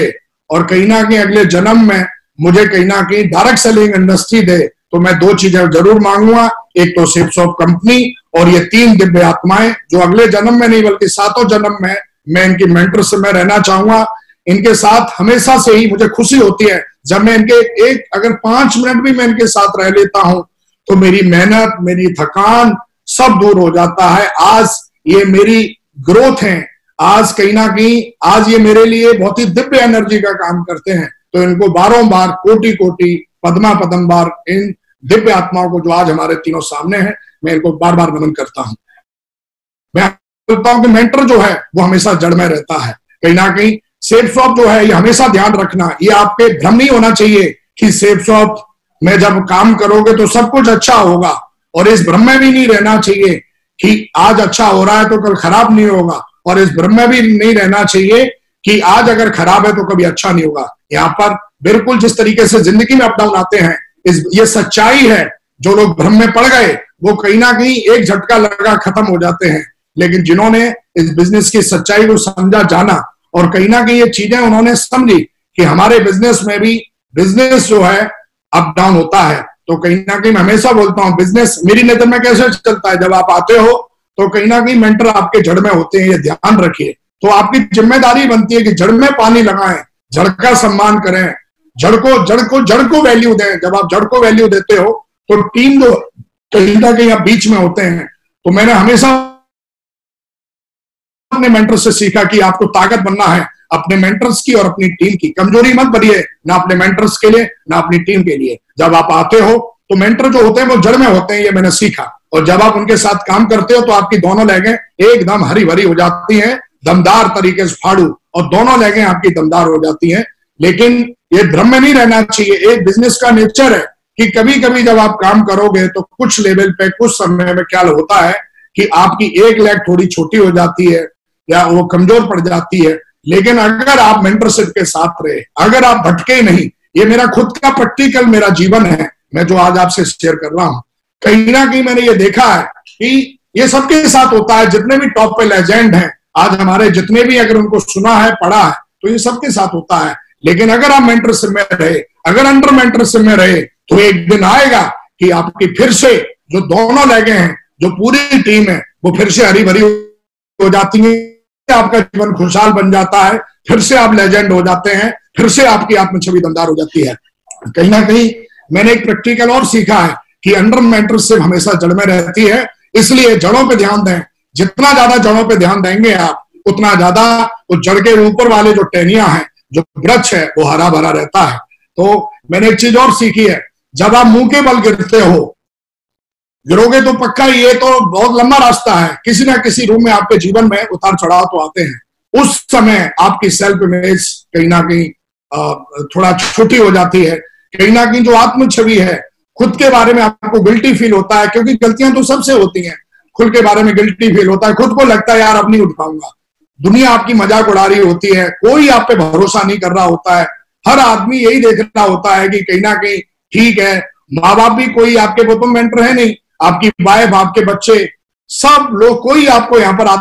और कहीं ना कहीं अगले जन्म में मुझे कहीं ना कहीं डायरेक्ट सेलिंग इंडस्ट्री दे, तो मैं दो चीजें जरूर मांगूंगा, एक तो सेफ्सॉफ्ट कंपनी और ये तीन दिव्य आत्माएं जो अगले जन्म में नहीं बल्कि सातों जन्म में मैं इनकी मेंटरशिप में रहना चाहूंगा। इनके साथ हमेशा से ही मुझे खुशी होती है जब मैं इनके एक अगर पांच मिनट भी मैं इनके साथ रह लेता हूं तो मेरी मेहनत, मेरी थकान सब दूर हो जाता है। आज ये मेरी ग्रोथ है, आज कहीं ना कहीं आज ये मेरे लिए बहुत ही दिव्य एनर्जी का काम करते हैं। तो इनको बारों बार कोटि कोटि पद्मा पद्म बार इन दिव्य आत्माओं को जो आज हमारे तीनों सामने हैं, मैं इनको बार बार नमन करता हूं। मैं बोलता हूं कि मेंटर जो है वो हमेशा जड़ में रहता है। कहीं ना कहीं सेफ शॉप जो है ये हमेशा ध्यान रखना, ये आपके भ्रम नहीं होना चाहिए कि सेफ शॉप में जब काम करोगे तो सब कुछ अच्छा होगा, और इस भ्रम में भी नहीं रहना चाहिए कि आज अच्छा हो रहा है तो कल खराब नहीं होगा, और इस भ्रम में भी नहीं रहना चाहिए कि आज अगर खराब है तो कभी अच्छा नहीं होगा। यहाँ पर बिल्कुल जिस तरीके से जिंदगी में अप डाउन आते हैं, इस ये सच्चाई है। जो लोग भ्रम में पड़ गए वो कहीं ना कहीं एक झटका लगा खत्म हो जाते हैं, लेकिन जिन्होंने इस बिजनेस की सच्चाई को समझा, जाना और कहीं ना कहीं ये चीजें उन्होंने समझी कि हमारे बिजनेस में भी बिजनेस जो है अप डाउन होता है, तो कहीं ना कहीं मैं हमेशा बोलता हूं बिजनेस मेरी नजर में कैसे चलता है। जब आप आते हो तो कहीं ना कहीं मेंटर आपके जड़ में होते हैं, ये ध्यान रखिए। तो आपकी जिम्मेदारी बनती है कि जड़ में पानी लगाएं, जड़ का सम्मान करें, जड़ को जड़ को जड़ को वैल्यू दें। जब आप जड़ को वैल्यू देते हो तो टीम जो कहीं ना कहीं आप बीच में होते हैं। तो मैंने हमेशा अपने मेंटर से सीखा कि आपको ताकत बनना है अपने मेंटर्स की और अपनी टीम की। कमजोरी मत बनिए ना अपने मेंटर्स के लिए ना अपनी टीम के लिए। जब आप आते हो तो मेंटर जो होते हैं वो जड़ में होते हैं, ये मैंने सीखा। और जब आप उनके साथ काम करते हो तो आपकी दोनों लेगें एकदम हरी भरी हो जाती हैं, दमदार तरीके से फाड़ू, और दोनों लेगें आपकी दमदार हो जाती हैं। लेकिन ये भ्रम में नहीं रहना चाहिए। एक बिजनेस का नेचर है कि कभी कभी जब आप काम करोगे तो कुछ लेवल पे कुछ समय में क्या होता है कि आपकी एक लेग थोड़ी छोटी हो जाती है या वो कमजोर पड़ जाती है। लेकिन अगर आप मेंटरशिप के साथ रहे, अगर आप भटके नहीं, ये मेरा खुद का प्रैक्टिकल मेरा जीवन है, मैं जो आज आपसे शेयर कर रहा हूं। कहीं ना कहीं मैंने ये देखा है कि ये सबके साथ होता है। जितने भी टॉप पे लेजेंड हैं आज हमारे, जितने भी अगर उनको सुना है, पढ़ा है, तो ये सबके साथ होता है। लेकिन अगर आप मेंटरशिप में रहे, अगर अंडर मेंटरशिप में रहे, तो एक दिन आएगा कि आपकी फिर से जो दोनों लेगे हैं, जो पूरी टीम है, वो फिर से हरी भरी हो जाती है। आपका जीवन खुशहाल बन जाता है, फिर से आप लेजेंड हो जाते हैं, फिर से आपकी आत्म छवि दमदार हो जाती है। कहीं ना कहीं मैंने एक प्रैक्टिकल और सीखा है कि अंडर मेंटरशिप हमेशा जड़ में रहती है, इसलिए जड़ों पे ध्यान दें। जितना ज्यादा जड़ों पे ध्यान देंगे आप, उतना ज्यादा वो जड़ के ऊपर वाले जो टहनियां हैं, जो वृक्ष है, वो हरा भरा रहता है। तो मैंने एक चीज और सीखी है, जब आप मुंह के बल गिरते हो, गिरोगे तो पक्का, ये तो बहुत लंबा रास्ता है, किसी ना किसी रूप में आपके जीवन में उतार चढ़ाव तो आते हैं। उस समय आपकी सेल्फ इमेज कहीं ना कहीं थोड़ा छोटी हो जाती है। कहीं ना कहीं जो आत्म छवि है, खुद के बारे में आपको गिल्टी फील होता है, क्योंकि गलतियां तो सबसे होती हैं। खुद के बारे में गिल्टी फील होता है, खुद को लगता है यार अब नहीं उठ पाऊंगा। दुनिया आपकी मजाक उड़ा रही होती है, कोई आप पे भरोसा नहीं कर रहा होता है। हर आदमी यही देख रहा होता है कि कहीं ना कहीं ठीक है, माँ बाप भी कोई आपके वो तो मेंटर है नहीं, आपकी वाइफ, आपके बच्चे, सब लोग, कोई आपको यहाँ पर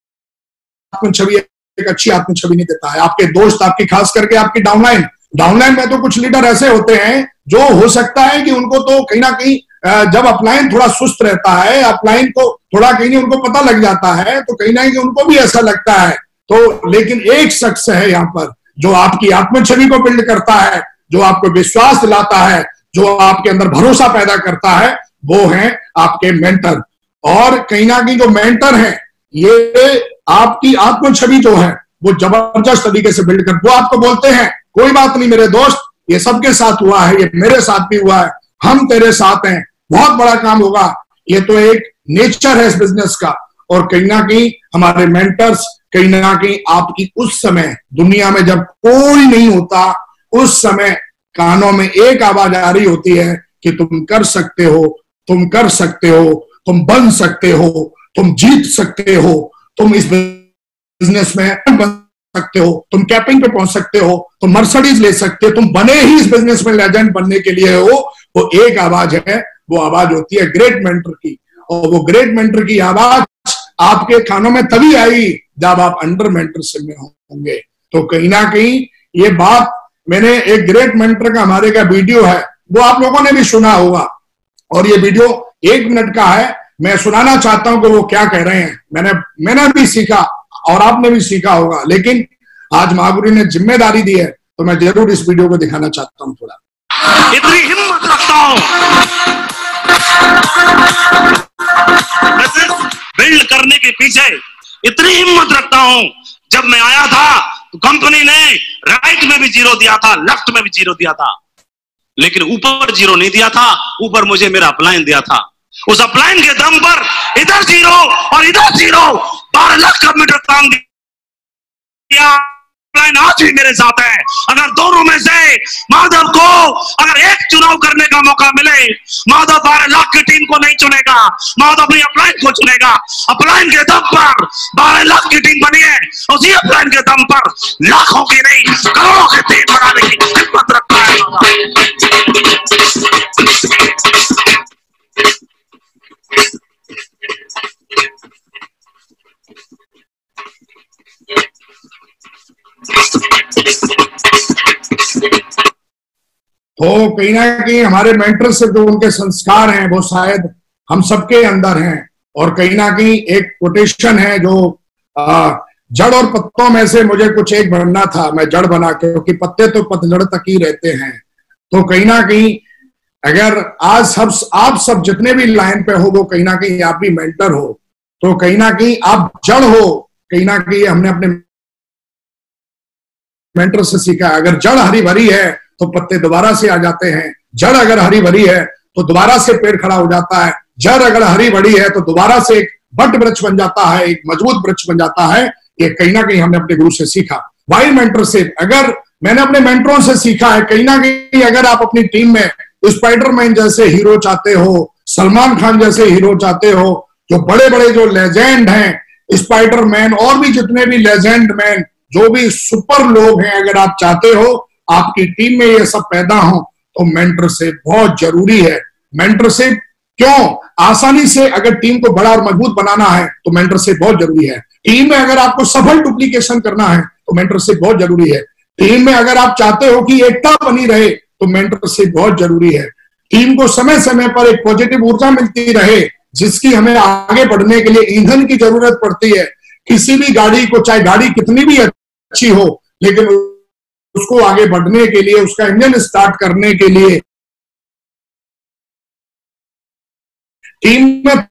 आत्म छवि, एक अच्छी आत्म छवि नहीं देता है। आपके दोस्त, आपकी खास करके आपकी डाउनलाइन डाउनलाइन में तो कुछ लीडर ऐसे होते हैं जो हो सकता है कि उनको तो कहीं ना कहीं जब अपलाइन थोड़ा सुस्त रहता है, अपलाइन को थोड़ा कहीं उनको पता लग जाता है, तो कहीं ना कहीं उनको भी ऐसा लगता है। तो लेकिन एक शख्स है यहाँ पर जो आपकी आत्म छवि को बिल्ड करता है, जो आपको विश्वास दिलाता है, जो आपके अंदर भरोसा पैदा करता है, वो है आपके मेंटर। और कहीं ना कहीं जो मेंटर है, ये आपकी आत्म छवि जो है वो जबरदस्त तरीके से बिल्ड कर, वो आपको बोलते हैं कोई बात नहीं मेरे दोस्त, ये सबके साथ हुआ है, ये मेरे साथ भी हुआ है, हम तेरे साथ हैं, बहुत बड़ा काम होगा। ये तो एक नेचर है इस बिजनेस का। और कहीं ना कहीं हमारे मेंटर्स कहीं ना कहीं आपकी उस समय दुनिया में जब कोई नहीं होता, उस समय कानों में एक आवाज आ रही होती है कि तुम कर सकते हो, तुम कर सकते हो, तुम बन सकते हो, तुम जीत सकते हो, तुम इस बिजनेस में बन सकते हो, तुम कैपिंग पे पहुंच सकते हो, तुम मर्सिडीज ले सकते हो, तुम बने ही इस बिजनेस में लेजेंड बनने के लिए हो। वो एक आवाज है, वो आवाज होती है ग्रेट मेंटर की। और वो ग्रेट मेंटर की आवाज आपके कानों में तभी आएगी जब आप अंडर मेंटरशिप में होंगे। तो कहीं ना कहीं ये बात मैंने एक ग्रेट मेंटर का हमारे का वीडियो है, वो आप लोगों ने भी सुना होगा, और ये वीडियो एक मिनट का है। मैं सुनाना चाहता हूं कि वो क्या कह रहे हैं। मैंने मैंने भी सीखा और आपने भी सीखा होगा, लेकिन आज महागुरु ने जिम्मेदारी दी है तो मैं जरूर इस वीडियो को दिखाना चाहता हूं थोड़ा। इतनी हिम्मत रखता हूं बिल्ड करने के पीछे, इतनी हिम्मत रखता हूं। जब मैं आया था तो कंपनी ने राइट में भी जीरो दिया था, लेफ्ट में भी जीरो दिया था, लेकिन ऊपर जीरो नहीं दिया था। ऊपर मुझे मेरा अपलाइन दिया था। उस अपलाइन के दम पर इधर जीरो और इधर जीरो, बारह लाख का मीटर काम दिया। अपलाइन आज भी मेरे साथ है। अगर दोनों में से माधव को अगर एक चुनाव करने का मौका मिले, माधव बारह लाख की टीम को नहीं चुनेगा, माधव अपनी अपलाइन को चुनेगा। अपलाइन के दम पर बारह लाख की टीम बनी है, उसी अपलाइन के दम पर लाखों की नहीं करोड़ों की टीम बनाने की हिम्मत रखता है। तो कहीं ना कहीं हमारे मेंटर से जो उनके संस्कार हैं वो शायद हम सबके अंदर हैं, और कहीं ना कहीं एक कोटेशन है जो आ, जड़ और पत्तों में से मुझे कुछ एक बनना था, मैं जड़ बना के, क्योंकि पत्ते तो पतझड़ तक ही रहते हैं। तो कहीं ना कहीं अगर आज सब आप सब जितने भी लाइन पे हो वो कहीं ना कहीं आप भी मेंटर हो, तो कहीं ना कहीं आप जड़ हो। कहीं ना कहीं हमने अपने मेंटर से सीखा, अगर जड़ हरी भरी है तो पत्ते दोबारा से आ जाते हैं, जड़ अगर हरी भरी है तो दोबारा से पेड़ खड़ा हो जाता है, जड़ अगर हरी भरी है तो दोबारा से एक बट वृक्ष बन जाता है, एक मजबूत वृक्ष बन जाता है। ये कहीं ना कहीं हमने अपने गुरु से सीखा। वाई मेंटरशिप अगर मैंने अपने मेंटरों से सीखा है। कहीं ना कहीं अगर आप अपनी टीम में स्पाइडरमैन जैसे हीरो चाहते हो, सलमान खान जैसे हीरो चाहते हो, जो बड़े बड़े जो लेजेंड हैं, स्पाइडरमैन और भी जितने भी लेजेंड मैन, जो भी सुपर लोग हैं, अगर आप चाहते हो आपकी टीम में ये सब पैदा हो, तो मेंटरशिप बहुत जरूरी है। मेंटरशिप क्यों? आसानी से अगर टीम को बड़ा और मजबूत बनाना है तो मेंटरशिप बहुत जरूरी है। टीम में अगर आपको सफल डुप्लीकेशन करना है तो मेंटरशिप बहुत जरूरी है। टीम में अगर आप चाहते हो कि एकता बनी रहे तो मेंटरशिप बहुत जरूरी है। टीम को समय समय पर एक पॉजिटिव ऊर्जा मिलती रहे, जिसकी हमें आगे बढ़ने के लिए ईंधन की जरूरत पड़ती है। किसी भी गाड़ी को, चाहे गाड़ी कितनी भी अच्छी हो, लेकिन उसको आगे बढ़ने के लिए, उसका इंजन स्टार्ट करने के लिए टीम में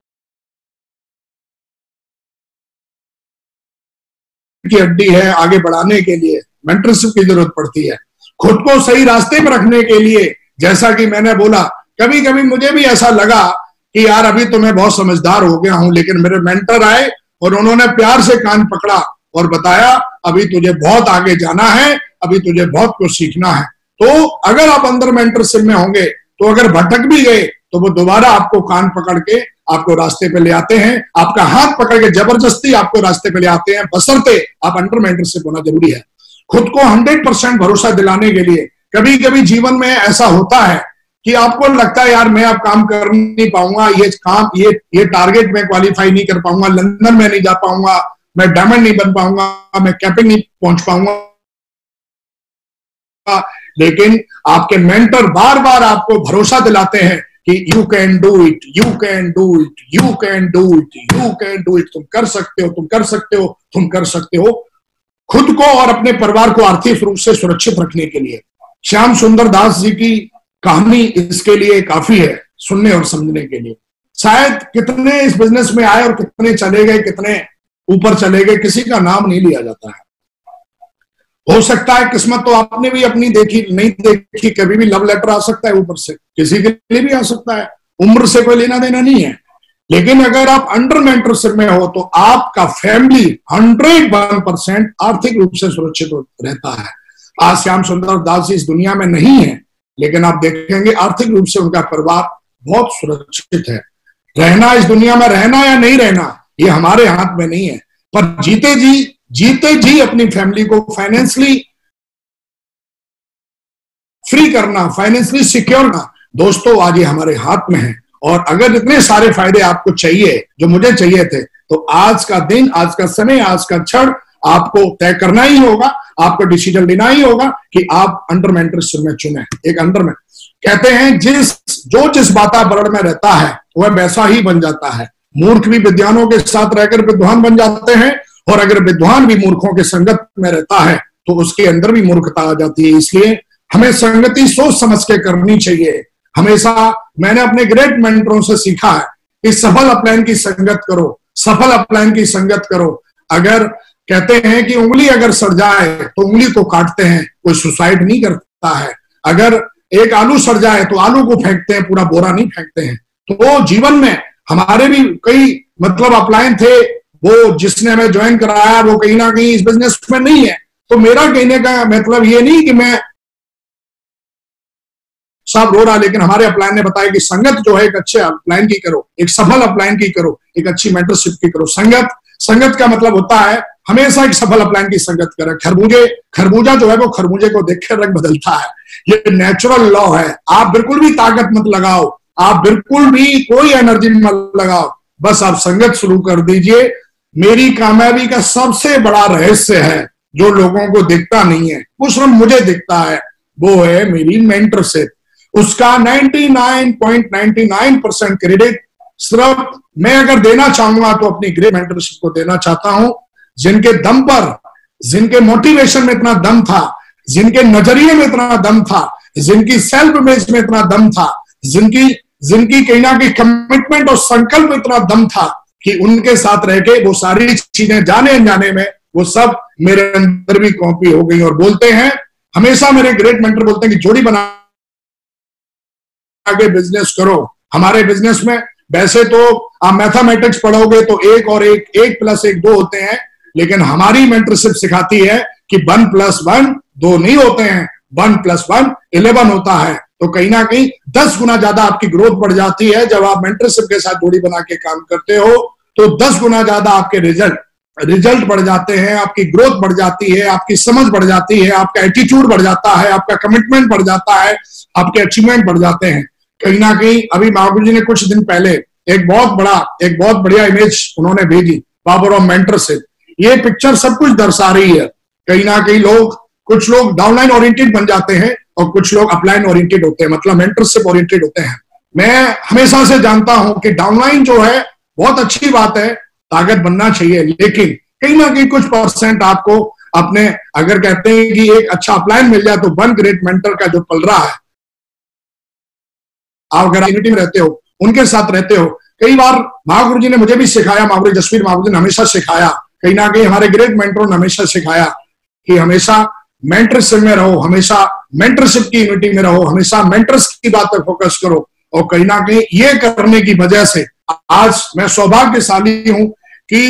की हड्डी है, आगे बढ़ाने के लिए मेंटरशिप की जरूरत पड़ती है। खुद को सही रास्ते में रखने के लिए, जैसा कि मैंने बोला, कभी कभी मुझे भी ऐसा लगा कि यार अभी तो मैं बहुत समझदार हो गया हूं, लेकिन मेरे मेंटर आए और उन्होंने प्यार से कान पकड़ा और बताया अभी तुझे बहुत आगे जाना है, अभी तुझे बहुत कुछ सीखना है। तो अगर आप अंदर मेंटरशिप में होंगे तो अगर भटक भी गए तो वो दोबारा आपको कान पकड़ के आपको रास्ते पे ले आते हैं, आपका हाथ पकड़ के जबरदस्ती आपको रास्ते पे ले आते हैं, बशर्ते आप अंडर मेंटरशिप होना जरूरी है। खुद को हंड्रेड परसेंट भरोसा दिलाने के लिए कभी कभी जीवन में ऐसा होता है कि आपको लगता है यार मैं अब काम कर नहीं पाऊंगा, ये काम ये ये टारगेट में क्वालिफाई नहीं कर पाऊंगा, लंदन में नहीं जा पाऊंगा, मैं डायमंड नहीं बन पाऊंगा, मैं कैपिंग नहीं पहुंच पाऊंगा। लेकिन आपके मेंटर बार बार आपको भरोसा दिलाते हैं कि you can do it, you can do it, you can do it, you can do it, तुम कर सकते हो, तुम कर सकते हो, तुम कर सकते हो। खुद को और अपने परिवार को आर्थिक रूप से सुरक्षित रखने के लिए श्याम सुंदर दास जी की कहानी इसके लिए काफी है सुनने और समझने के लिए। शायद कितने इस बिजनेस में आए और कितने चले गए, कितने ऊपर चले गए, किसी का नाम नहीं लिया जाता है। हो सकता है किस्मत तो आपने भी अपनी देखी नहीं देखी, कभी भी लव लेटर आ सकता है ऊपर से, किसी के लिए भी आ सकता है, उम्र से कोई लेना देना नहीं है। लेकिन अगर आप अंडर मेंटरशिप में हो तो आपका फैमिली हंड्रेड वन परसेंट आर्थिक रूप से सुरक्षित रहता है। आज श्याम सुंदर दास जी इस दुनिया में नहीं है, लेकिन आप देखेंगे आर्थिक रूप से उनका परिवार बहुत सुरक्षित है। रहना इस दुनिया में, रहना या नहीं रहना, ये हमारे हाथ में नहीं है, पर जीते जी जीते जी अपनी फैमिली को फाइनेंशियली फ्री करना, फाइनेंशियली सिक्योर करना, दोस्तों आज ये हमारे हाथ में है। और अगर इतने सारे फायदे आपको चाहिए जो मुझे चाहिए थे, तो आज का दिन, आज का समय, आज का क्षण आपको तय करना ही होगा, आपको डिसीजन लेना ही होगा कि आप अंडर मेंटरशिप में चुने। एक अंडर में कहते हैं जिस जो जिस वातावरण में रहता है वह वैसा ही बन जाता है। मूर्ख भी विद्वानों के साथ रहकर विद्वान बन जाते हैं, और अगर विद्वान भी मूर्खों के संगत में रहता है तो उसके अंदर भी मूर्खता आ जाती है। इसलिए हमें संगति सोच समझ के करनी चाहिए। हमेशा मैंने अपने ग्रेट मेंटरों से सीखा है कि सफल अपलाइन की संगत करो, सफल अपलाइन की संगत करो। अगर कहते हैं कि उंगली अगर सड़ जाए तो उंगली को काटते हैं, कोई सुसाइड नहीं करता है। अगर एक आलू सड़ जाए तो आलू को फेंकते हैं, पूरा बोरा नहीं फेंकते हैं। तो जीवन में हमारे भी कई मतलब अपलाइन थे, वो जिसने हमें ज्वाइन कराया वो कहीं ना कहीं इस बिजनेस में नहीं है। तो मेरा कहने का मतलब ये नहीं कि मैं सब रो रहा, लेकिन हमारे अपलाइन ने बताया कि संगत जो है एक अच्छे अपलाइन की करो, एक सफल अपलाइन की करो, एक अच्छी मेंटरशिप की करो। संगत संगत का मतलब होता है हमेशा एक सफल अपलाइन की संगत करें। खरबूजे खरबूजा जो है वो खरबूजे को देख कर रंग बदलता है, ये नेचुरल लॉ है। आप बिल्कुल भी ताकत मत लगाओ, आप बिल्कुल भी कोई एनर्जी मत लगाओ, बस आप संगत शुरू कर दीजिए। मेरी कामयाबी का सबसे बड़ा रहस्य है जो लोगों को दिखता नहीं है, वो सिर्फ मुझे दिखता है, वो है मेरी मेंटरशिप। उसका निन्यानवे पॉइंट नौ नौ परसेंट क्रेडिट सिर्फ मैं अगर देना चाहूंगा तो अपनी ग्रेट मेंटरशिप को देना चाहता हूं, जिनके दम पर, जिनके मोटिवेशन में इतना दम था, जिनके नजरिए में इतना दम था, जिनकी सेल्फ इमेज में इतना दम था, जिनकी जिनकी कहीं ना कहीं कमिटमेंट और संकल्प में इतना दम था कि उनके साथ रह के वो सारी चीजें जाने अनजाने में वो सब मेरे अंदर भी कॉपी हो गई। और बोलते हैं हमेशा मेरे ग्रेट मेंटर बोलते हैं कि जोड़ी बना के बिजनेस करो। हमारे बिजनेस में वैसे तो आप मैथमेटिक्स पढ़ोगे तो एक और एक एक प्लस एक दो होते हैं, लेकिन हमारी मेंटरशिप सिखाती है कि वन प्लस वन दो नहीं होते हैं, वन प्लस वन इलेवन होता है। तो कहीं ना कहीं दस गुना ज्यादा आपकी ग्रोथ बढ़ जाती है जब आप मेंटरशिप के साथ जोड़ी बना के काम करते हो। तो दस गुना ज्यादा आपके रिजल्ट रिजल्ट बढ़ जाते हैं, आपकी ग्रोथ बढ़ जाती है, आपकी समझ बढ़ जाती है, आपका एटीट्यूड बढ़ जाता है, आपका कमिटमेंट बढ़ जाता है, आपके अचीवमेंट बढ़ जाते हैं। कहीं ना कहीं अभी महागुरु जी ने कुछ दिन पहले एक बहुत बड़ा एक बहुत बढ़िया इमेज उन्होंने भेजी, पावर ऑफ मेंटरशिप। ये पिक्चर सब कुछ दर्शा रही है। कहीं ना कहीं लोग कुछ लोग डाउनलाइन ओरिएंटेड बन जाते हैं और कुछ लोग अपलाइन ओरिएंटेड होते हैं, मतलब मेंटरशिप ओरिएंटेड होते हैं। मैं हमेशा से जानता हूं कि डाउनलाइन जो है बहुत अच्छी बात है, ताकत बनना चाहिए, लेकिन कहीं ना कहीं कुछ परसेंट आपको अपने अगर कहते हैं कि एक अच्छा अपलाइन मिल जाए तो वन ग्रेट मेंटर का जो पल रहा है, आप अगर यूनिटी में रहते हो, उनके साथ रहते हो। कई बार महागुरु जी ने मुझे भी सिखाया, महागुरु जसवीर महागुरु ने हमेशा सिखाया, कहीं ना कहीं हमारे ग्रेट मेंटरों ने हमेशा सिखाया कि हमेशा मेंटरशिप में रहो, हमेशा मेंटरशिप की यूनिटी में रहो, हमेशा मेंटर्स की बात पर फोकस करो। और कहीं ना कहीं ये करने की वजह से आज मैं सौभाग्यशाली हूं कि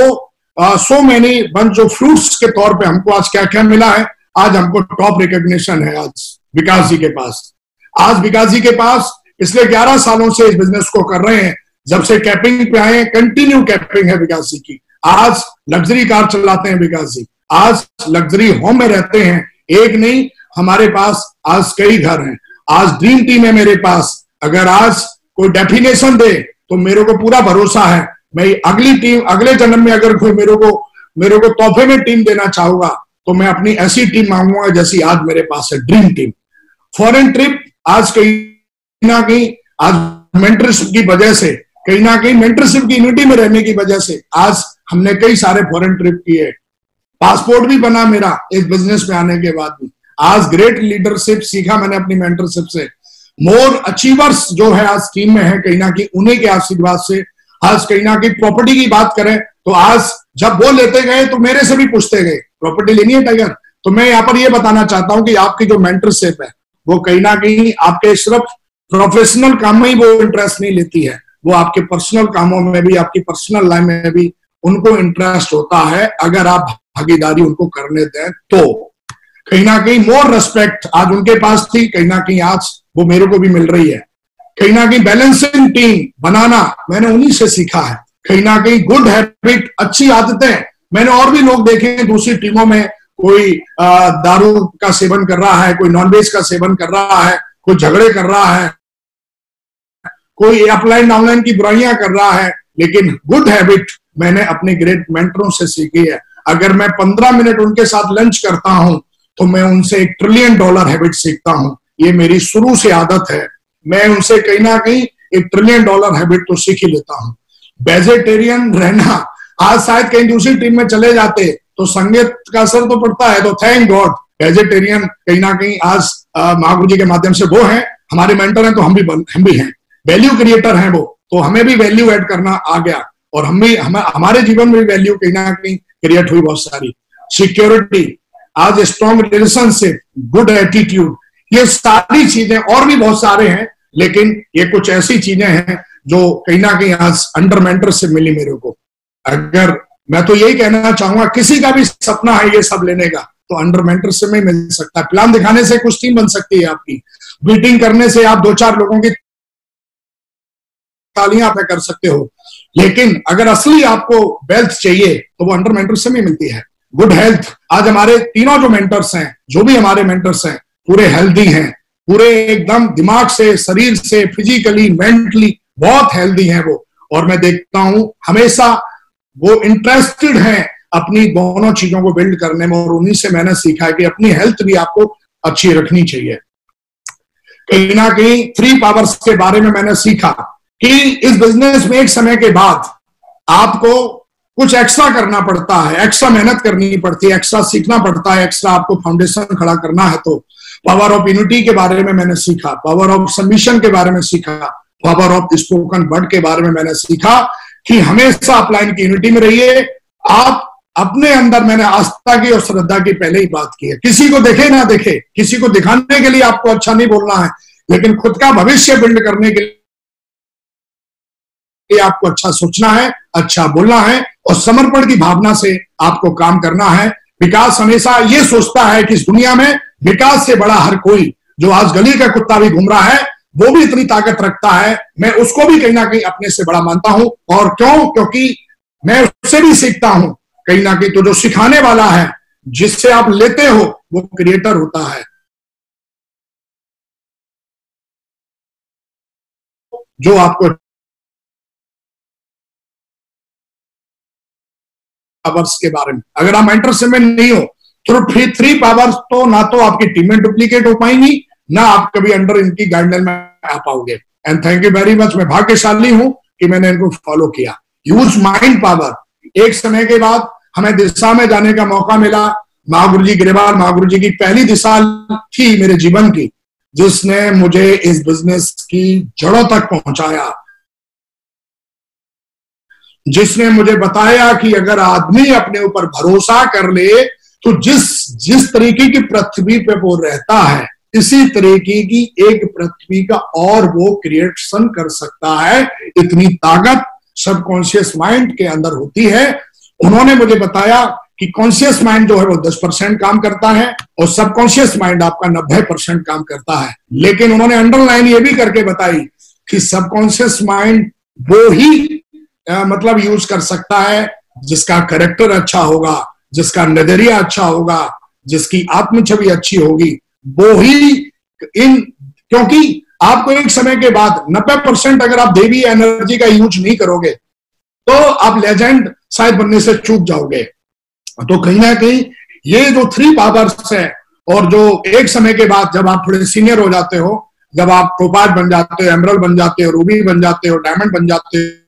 जो so many bunch of fruits के तौर पे हमको आज क्या क्या मिला है। आज हमको टॉप रिकॉग्निशन है आज विकास जी के पास। आज विकास जी के पास पिछले ग्यारह सालों से इस बिजनेस को कर रहे हैं, जब से कैपिंग पे आए कंटिन्यू कैपिंग है विकास जी की। आज लग्जरी कार चलाते हैं विकास जी, आज लग्जरी होम में रहते हैं, एक नहीं हमारे पास आज कई घर हैं। आज ड्रीम टीम है मेरे पास। अगर आज कोई डेफिनेशन दे तो मेरे को पूरा भरोसा है, मैं अगली टीम अगले जन्म में अगर कोई मेरे को मेरे को तोहफे में टीम देना चाहूंगा तो मैं अपनी ऐसी टीम मांगूंगा जैसी आज मेरे पास है, ड्रीम टीम। फॉरेन ट्रिप आज कहीं ना कहीं आज मेंटरशिप की वजह से, कहीं ना कहीं मेंटरशिप की यूनिटी में रहने की वजह से आज हमने कई सारे फॉरेन ट्रिप किए। पासपोर्ट भी बना मेरा इस बिजनेस में आने के बाद भी। आज ग्रेट लीडरशिप सीखा मैंने अपनी मेंटरशिप से। मोर अचीवर्स जो है आज टीम में है, कहीं ना कहीं उन्हीं के आशीर्वाद से। आज कहीं ना कहीं प्रॉपर्टी की बात करें तो आज जब वो लेते गए तो मेरे से भी पूछते गए प्रॉपर्टी लेनी है टाइगर। तो मैं यहाँ पर ये बताना चाहता हूँ कि आपकी जो मेंटरशिप है वो कहीं ना कहीं आपके सिर्फ प्रोफेशनल काम में ही वो इंटरेस्ट नहीं लेती है, वो आपके पर्सनल कामों में भी, आपकी पर्सनल लाइफ में भी उनको इंटरेस्ट होता है। अगर आप भागीदारी उनको करने दें तो कहीं ना कहीं मोर रिस्पेक्ट आज उनके पास थी, कहीं ना कहीं आज वो मेरे को भी मिल रही है। कहीं ना कहीं बैलेंसिंग टीम बनाना मैंने उन्हीं से सीखा है। कहीं ना कहीं गुड हैबिट, अच्छी आदतें मैंने और भी लोग देखे हैं दूसरी टीमों में, कोई दारू का सेवन कर रहा है, कोई नॉनवेज का सेवन कर रहा है, कोई झगड़े कर रहा है, कोई अपलाइन डाउनलाइन की बुराइयां कर रहा है, लेकिन गुड हैबिट मैंने अपने ग्रेट मेंटरों से सीखी है। अगर मैं पंद्रह मिनट उनके साथ लंच करता हूं तो मैं उनसे एक ट्रिलियन डॉलर हैबिट सीखता हूं। ये मेरी शुरू से आदत है, मैं उनसे कहीं ना कहीं एक ट्रिलियन डॉलर हैबिट तो सीख ही लेता हूं। वेजिटेरियन रहना, आज शायद कहीं दूसरी टीम में चले जाते तो संगीत का असर तो पड़ता है, तो थैंक गॉड वेजिटेरियन कहीं ना कहीं आज महागुरु जी के माध्यम से वो हैं, हमारे मेंटर हैं तो हम भी हम भी हैं, वैल्यू क्रिएटर हैं वो, तो हमें भी वैल्यू ऐड करना आ गया और हम भी हम, हमारे जीवन में भी वैल्यू कहीं ना कहीं क्रिएट हुई बहुत सारी। सिक्योरिटी, आज स्ट्रॉन्ग रिलेशनशिप, गुड एटीट्यूड, ये सारी चीजें और भी बहुत सारे हैं, लेकिन ये कुछ ऐसी चीजें हैं जो कहीं ना कहीं आज अंडर मेंटर से मिली मेरे को। अगर मैं तो यही कहना चाहूंगा, किसी का भी सपना है ये सब लेने का तो अंडर मेंटर से में मिल सकता है। प्लान दिखाने से कुछ टीम बन सकती है आपकी, मीटिंग करने से आप दो चार लोगों की तालियां आप कर सकते हो, लेकिन अगर असली आपको वेल्थ चाहिए तो वो अंडर मेंटर से में मिलती है। गुड हेल्थ, आज हमारे तीनों जो मेंटर्स हैं, जो भी हमारे मेंटर्स हैं, पूरे हेल्दी हैं, पूरे एकदम दिमाग से, शरीर से, फिजिकली, मेंटली बहुत हेल्दी हैं वो। और मैं देखता हूं हमेशा वो इंटरेस्टेड हैं अपनी दोनों चीजों को बिल्ड करने में, और उन्हीं से मैंने सीखा है कि अपनी हेल्थ भी आपको अच्छी रखनी चाहिए। कहीं ना कहीं थ्री पावर्स के बारे में मैंने सीखा कि इस बिजनेस में एक समय के बाद आपको कुछ एक्स्ट्रा करना पड़ता है, एक्स्ट्रा मेहनत करनी पड़ती है, एक्स्ट्रा सीखना पड़ता है, एक्स्ट्रा आपको फाउंडेशन खड़ा करना है। तो पावर ऑफ यूनिटी के बारे में मैंने सीखा, पावर ऑफ सबमिशन के बारे में सीखा, पावर ऑफ स्पोकन वर्ड के बारे में मैंने सीखा कि हमेशा अपलाइन की यूनिटी में रहिए। आप अपने अंदर, मैंने आस्था की और श्रद्धा की पहले ही बात की है, किसी को देखे ना देखे, किसी को दिखाने के लिए आपको अच्छा नहीं बोलना है, लेकिन खुद का भविष्य बिल्ड करने के लिए आपको अच्छा सोचना है, अच्छा बोलना है और समर्पण की भावना से आपको काम करना है। विकास हमेशा ये सोचता है कि इस दुनिया में विकास से बड़ा हर कोई, जो आज गली का कुत्ता भी घूम रहा है, वो भी इतनी ताकत रखता है, मैं उसको भी कहीं ना कहीं अपने से बड़ा मानता हूं। और क्यों? क्योंकि मैं उससे भी सीखता हूं कहीं ना कहीं। तो जो सिखाने वाला है, जिससे आप लेते हो, वो क्रिएटर होता है। जो आपको पावर्स के बारे में, अगर आप मेंटरशिप में नहीं हो तो थ्री थ्री पावर्स तो ना तो आपकी टीम में डुप्लीकेट हो पाएंगी, ना आप कभी अंडर इनकी गाइडलाइन में आ पाओगे। And thank you very much, मैं भाग्यशाली हूं कि मैंने इनको फॉलो किया। यूज माइंड पावर, एक समय के बाद हमें दिशा में जाने का मौका मिला। महागुरु जी ग्रेवाल महागुरु जी की पहली दिशा थी मेरे जीवन की, जिसने मुझे इस बिजनेस की जड़ों तक पहुंचाया, जिसने मुझे बताया कि अगर आदमी अपने ऊपर भरोसा कर ले तो जिस जिस तरीके की पृथ्वी पे वो रहता है, इसी तरीके की एक पृथ्वी का और वो क्रिएशन कर सकता है। इतनी ताकत सबकॉन्शियस माइंड के अंदर होती है। उन्होंने मुझे बताया कि कॉन्शियस माइंड जो है वो दस परसेंट काम करता है और सबकॉन्शियस माइंड आपका नब्बे परसेंट काम करता है। लेकिन उन्होंने अंडरलाइन ये भी करके बताई कि सबकॉन्शियस माइंड वो ही आ, मतलब यूज कर सकता है जिसका कैरेक्टर अच्छा होगा, जिसका नजरिया अच्छा होगा, जिसकी आत्म छवि अच्छी होगी, वो ही इन, क्योंकि आपको एक समय के बाद नब्बे परसेंट अगर आप देवी एनर्जी का यूज नहीं करोगे तो आप लेजेंड शायद बनने से चूक जाओगे। तो कहीं ना कहीं ये जो थ्री पावर्स है, और जो एक समय के बाद जब आप थोड़े सीनियर हो जाते हो, जब आप टोपाज बन जाते हो, एमरल्ड बन जाते हो, रूबी बन जाते हो, डायमंड बन जाते हो,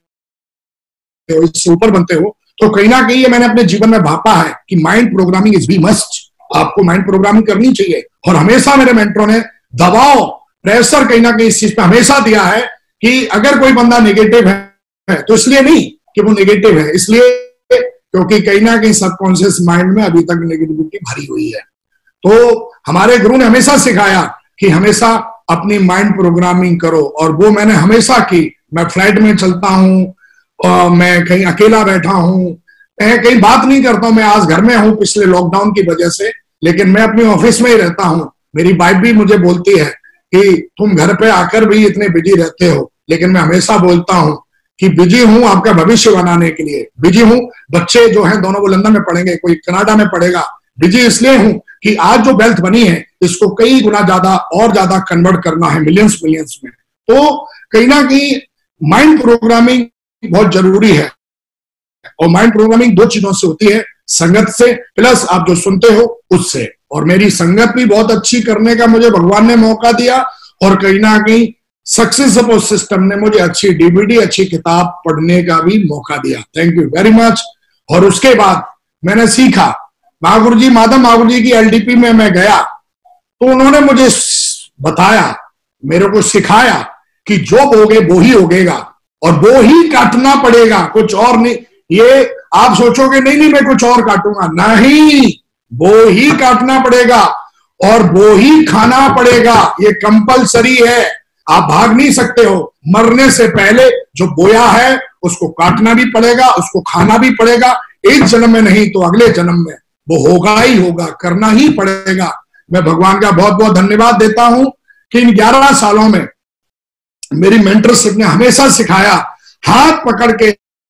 इससे ऊपर बनते हो, तो कहीं ना कहीं ये मैंने अपने जीवन में भापा है कि mind programming is be must. आपको माइंड प्रोग्रामिंग करनी चाहिए। और हमेशा मेरे मेंटरों ने दबाव, प्रेशर कहीं ना कहीं इस चीज पे हमेशा दिया है कि अगर कोई बंदा नेगेटिव है तो इसलिए नहीं कि वो नेगेटिव है, इसलिए क्योंकि कहीं ना कहीं सबकॉन्शियस माइंड में अभी तक नेगेटिविटी भरी हुई है। तो हमारे गुरु ने हमेशा सिखाया कि हमेशा अपनी माइंड प्रोग्रामिंग करो, और वो मैंने हमेशा की। मैं फ्लाइट में चलता हूं, और मैं कहीं अकेला बैठा हूं, मैं कहीं बात नहीं करता हूं। मैं आज घर में हूं पिछले लॉकडाउन की वजह से, लेकिन मैं अपने ऑफिस में ही रहता हूं। मेरी वाइफ भी मुझे बोलती है कि तुम घर पे आकर भी इतने बिजी रहते हो, लेकिन मैं हमेशा बोलता हूं कि बिजी हूं आपका भविष्य बनाने के लिए, बिजी हूं। बच्चे जो हैं दोनों वो लंदन में पढ़ेंगे, कोई कनाडा में पढ़ेगा। बिजी इसलिए हूं कि आज जो वेल्थ बनी है इसको कई गुना ज्यादा और ज्यादा कन्वर्ट करना है, मिलियंस मिलियंस में। तो कहीं ना कहीं माइंड प्रोग्रामिंग बहुत जरूरी है। और माइंड प्रोग्रामिंग दो चीजों से होती है, संगत से, प्लस आप जो सुनते हो उससे। और मेरी संगत भी बहुत अच्छी करने का मुझे भगवान ने मौका दिया, और कहीं ना कहीं सक्सेस सपोर्ट सिस्टम ने मुझे अच्छी डीवीडी, अच्छी किताब पढ़ने का भी मौका दिया। Thank you very much. और उसके बाद मैंने सीखा, महागुरु जी, माधव महागुरु जी की एलडीपी में मैं गया तो उन्होंने मुझे बताया, मेरे को सिखाया कि जो बोगे वो ही उगेगा, और वो ही काटना पड़ेगा, कुछ और नहीं। ये आप सोचोगे नहीं नहीं मैं कुछ और काटूंगा, नहीं, वो ही काटना पड़ेगा और वो ही खाना पड़ेगा, ये कंपलसरी है। आप भाग नहीं सकते हो। मरने से पहले जो बोया है उसको काटना भी पड़ेगा, उसको खाना भी पड़ेगा, एक जन्म में नहीं तो अगले जन्म में वो होगा ही होगा, करना ही पड़ेगा। मैं भगवान का बहुत बहुत धन्यवाद देता हूं कि इन ग्यारह सालों में मेरी मेंटरशिप ने हमेशा सिखाया, हाथ पकड़ के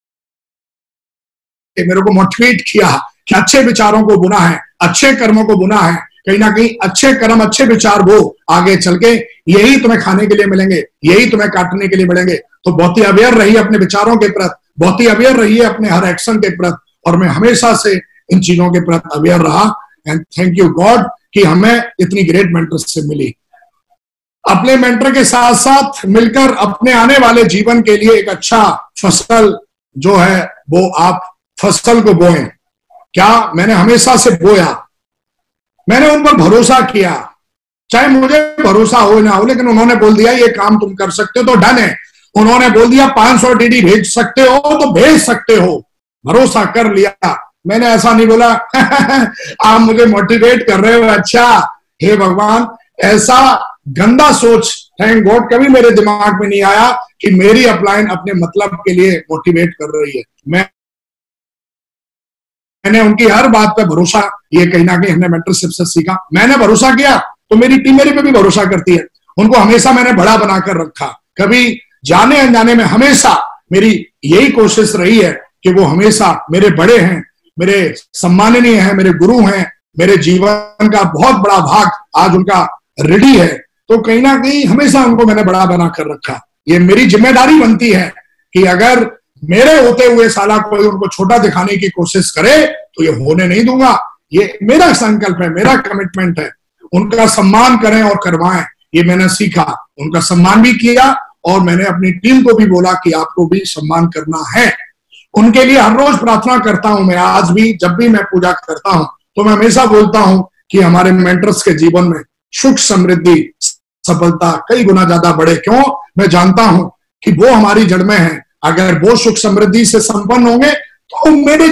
मेरे को मोटिवेट किया कि अच्छे विचारों को बुना है, अच्छे कर्मों को बुना है। कहीं ना कहीं अच्छे कर्म, अच्छे विचार वो आगे चल के यही तुम्हें खाने के लिए मिलेंगे, यही तुम्हें काटने के लिए मिलेंगे। तो बहुत ही अवेयर रहिए अपने विचारों के प्रति, बहुत ही अवेयर रहिए अपने हर एक्शन के प्रति, और मैं हमेशा से इन चीजों के प्रति अवेयर रहा। एंड थैंक यू गॉड कि हमें इतनी ग्रेट मेंटरशिप मिली। अपने मेंटर के साथ साथ मिलकर अपने आने वाले जीवन के लिए एक अच्छा फसल जो है वो आप फसल को बोएं। क्या मैंने हमेशा से बोया, मैंने उन पर भरोसा किया, चाहे मुझे भरोसा हो ना हो, लेकिन उन्होंने बोल दिया ये काम तुम कर सकते हो तो डन है। उन्होंने बोल दिया पांच सौ डीडी भेज सकते हो तो भेज सकते हो, भरोसा कर लिया। मैंने ऐसा नहीं बोला आप मुझे मोटिवेट कर रहे हो, अच्छा हे भगवान, ऐसा गंदा सोच थैंक गॉड कभी मेरे दिमाग में नहीं आया कि मेरी अपलाइन अपने मतलब के लिए मोटिवेट कर रही है। मैं मैंने उनकी हर बात पे भरोसा, ये कहीं ना कहीं हमने मेंटरशिप से सीखा। मैंने भरोसा किया तो मेरी टीम मेरे पे भी भरोसा करती है। उनको हमेशा मैंने बड़ा बनाकर रखा, कभी जाने अनजाने में हमेशा मेरी यही कोशिश रही है कि वो हमेशा मेरे बड़े हैं, मेरे सम्माननीय हैं, मेरे गुरु हैं, मेरे जीवन का बहुत बड़ा भाग आज उनका रेडी है। तो कहीं ना कहीं हमेशा उनको मैंने बड़ा बनाकर रखा। ये मेरी जिम्मेदारी बनती है कि अगर मेरे होते हुए साला कोई उनको छोटा दिखाने की कोशिश करे तो ये होने नहीं दूंगा। ये मेरा संकल्प है, मेरा कमिटमेंट है। उनका सम्मान करें और करवाएं, ये मैंने सीखा। उनका सम्मान भी किया और मैंने अपनी टीम को भी बोला कि आपको भी सम्मान करना है। उनके लिए हर रोज प्रार्थना करता हूं मैं। आज भी जब भी मैं पूजा करता हूं तो मैं हमेशा बोलता हूं कि हमारे मेंटर्स के जीवन में सुख, समृद्धि, सफलता कई गुना ज्यादा बढ़े। क्यों? मैं जानता हूं कि वो हमारी जड़ में है। अगर वो सुख समृद्धि से संपन्न होंगे तो मेरे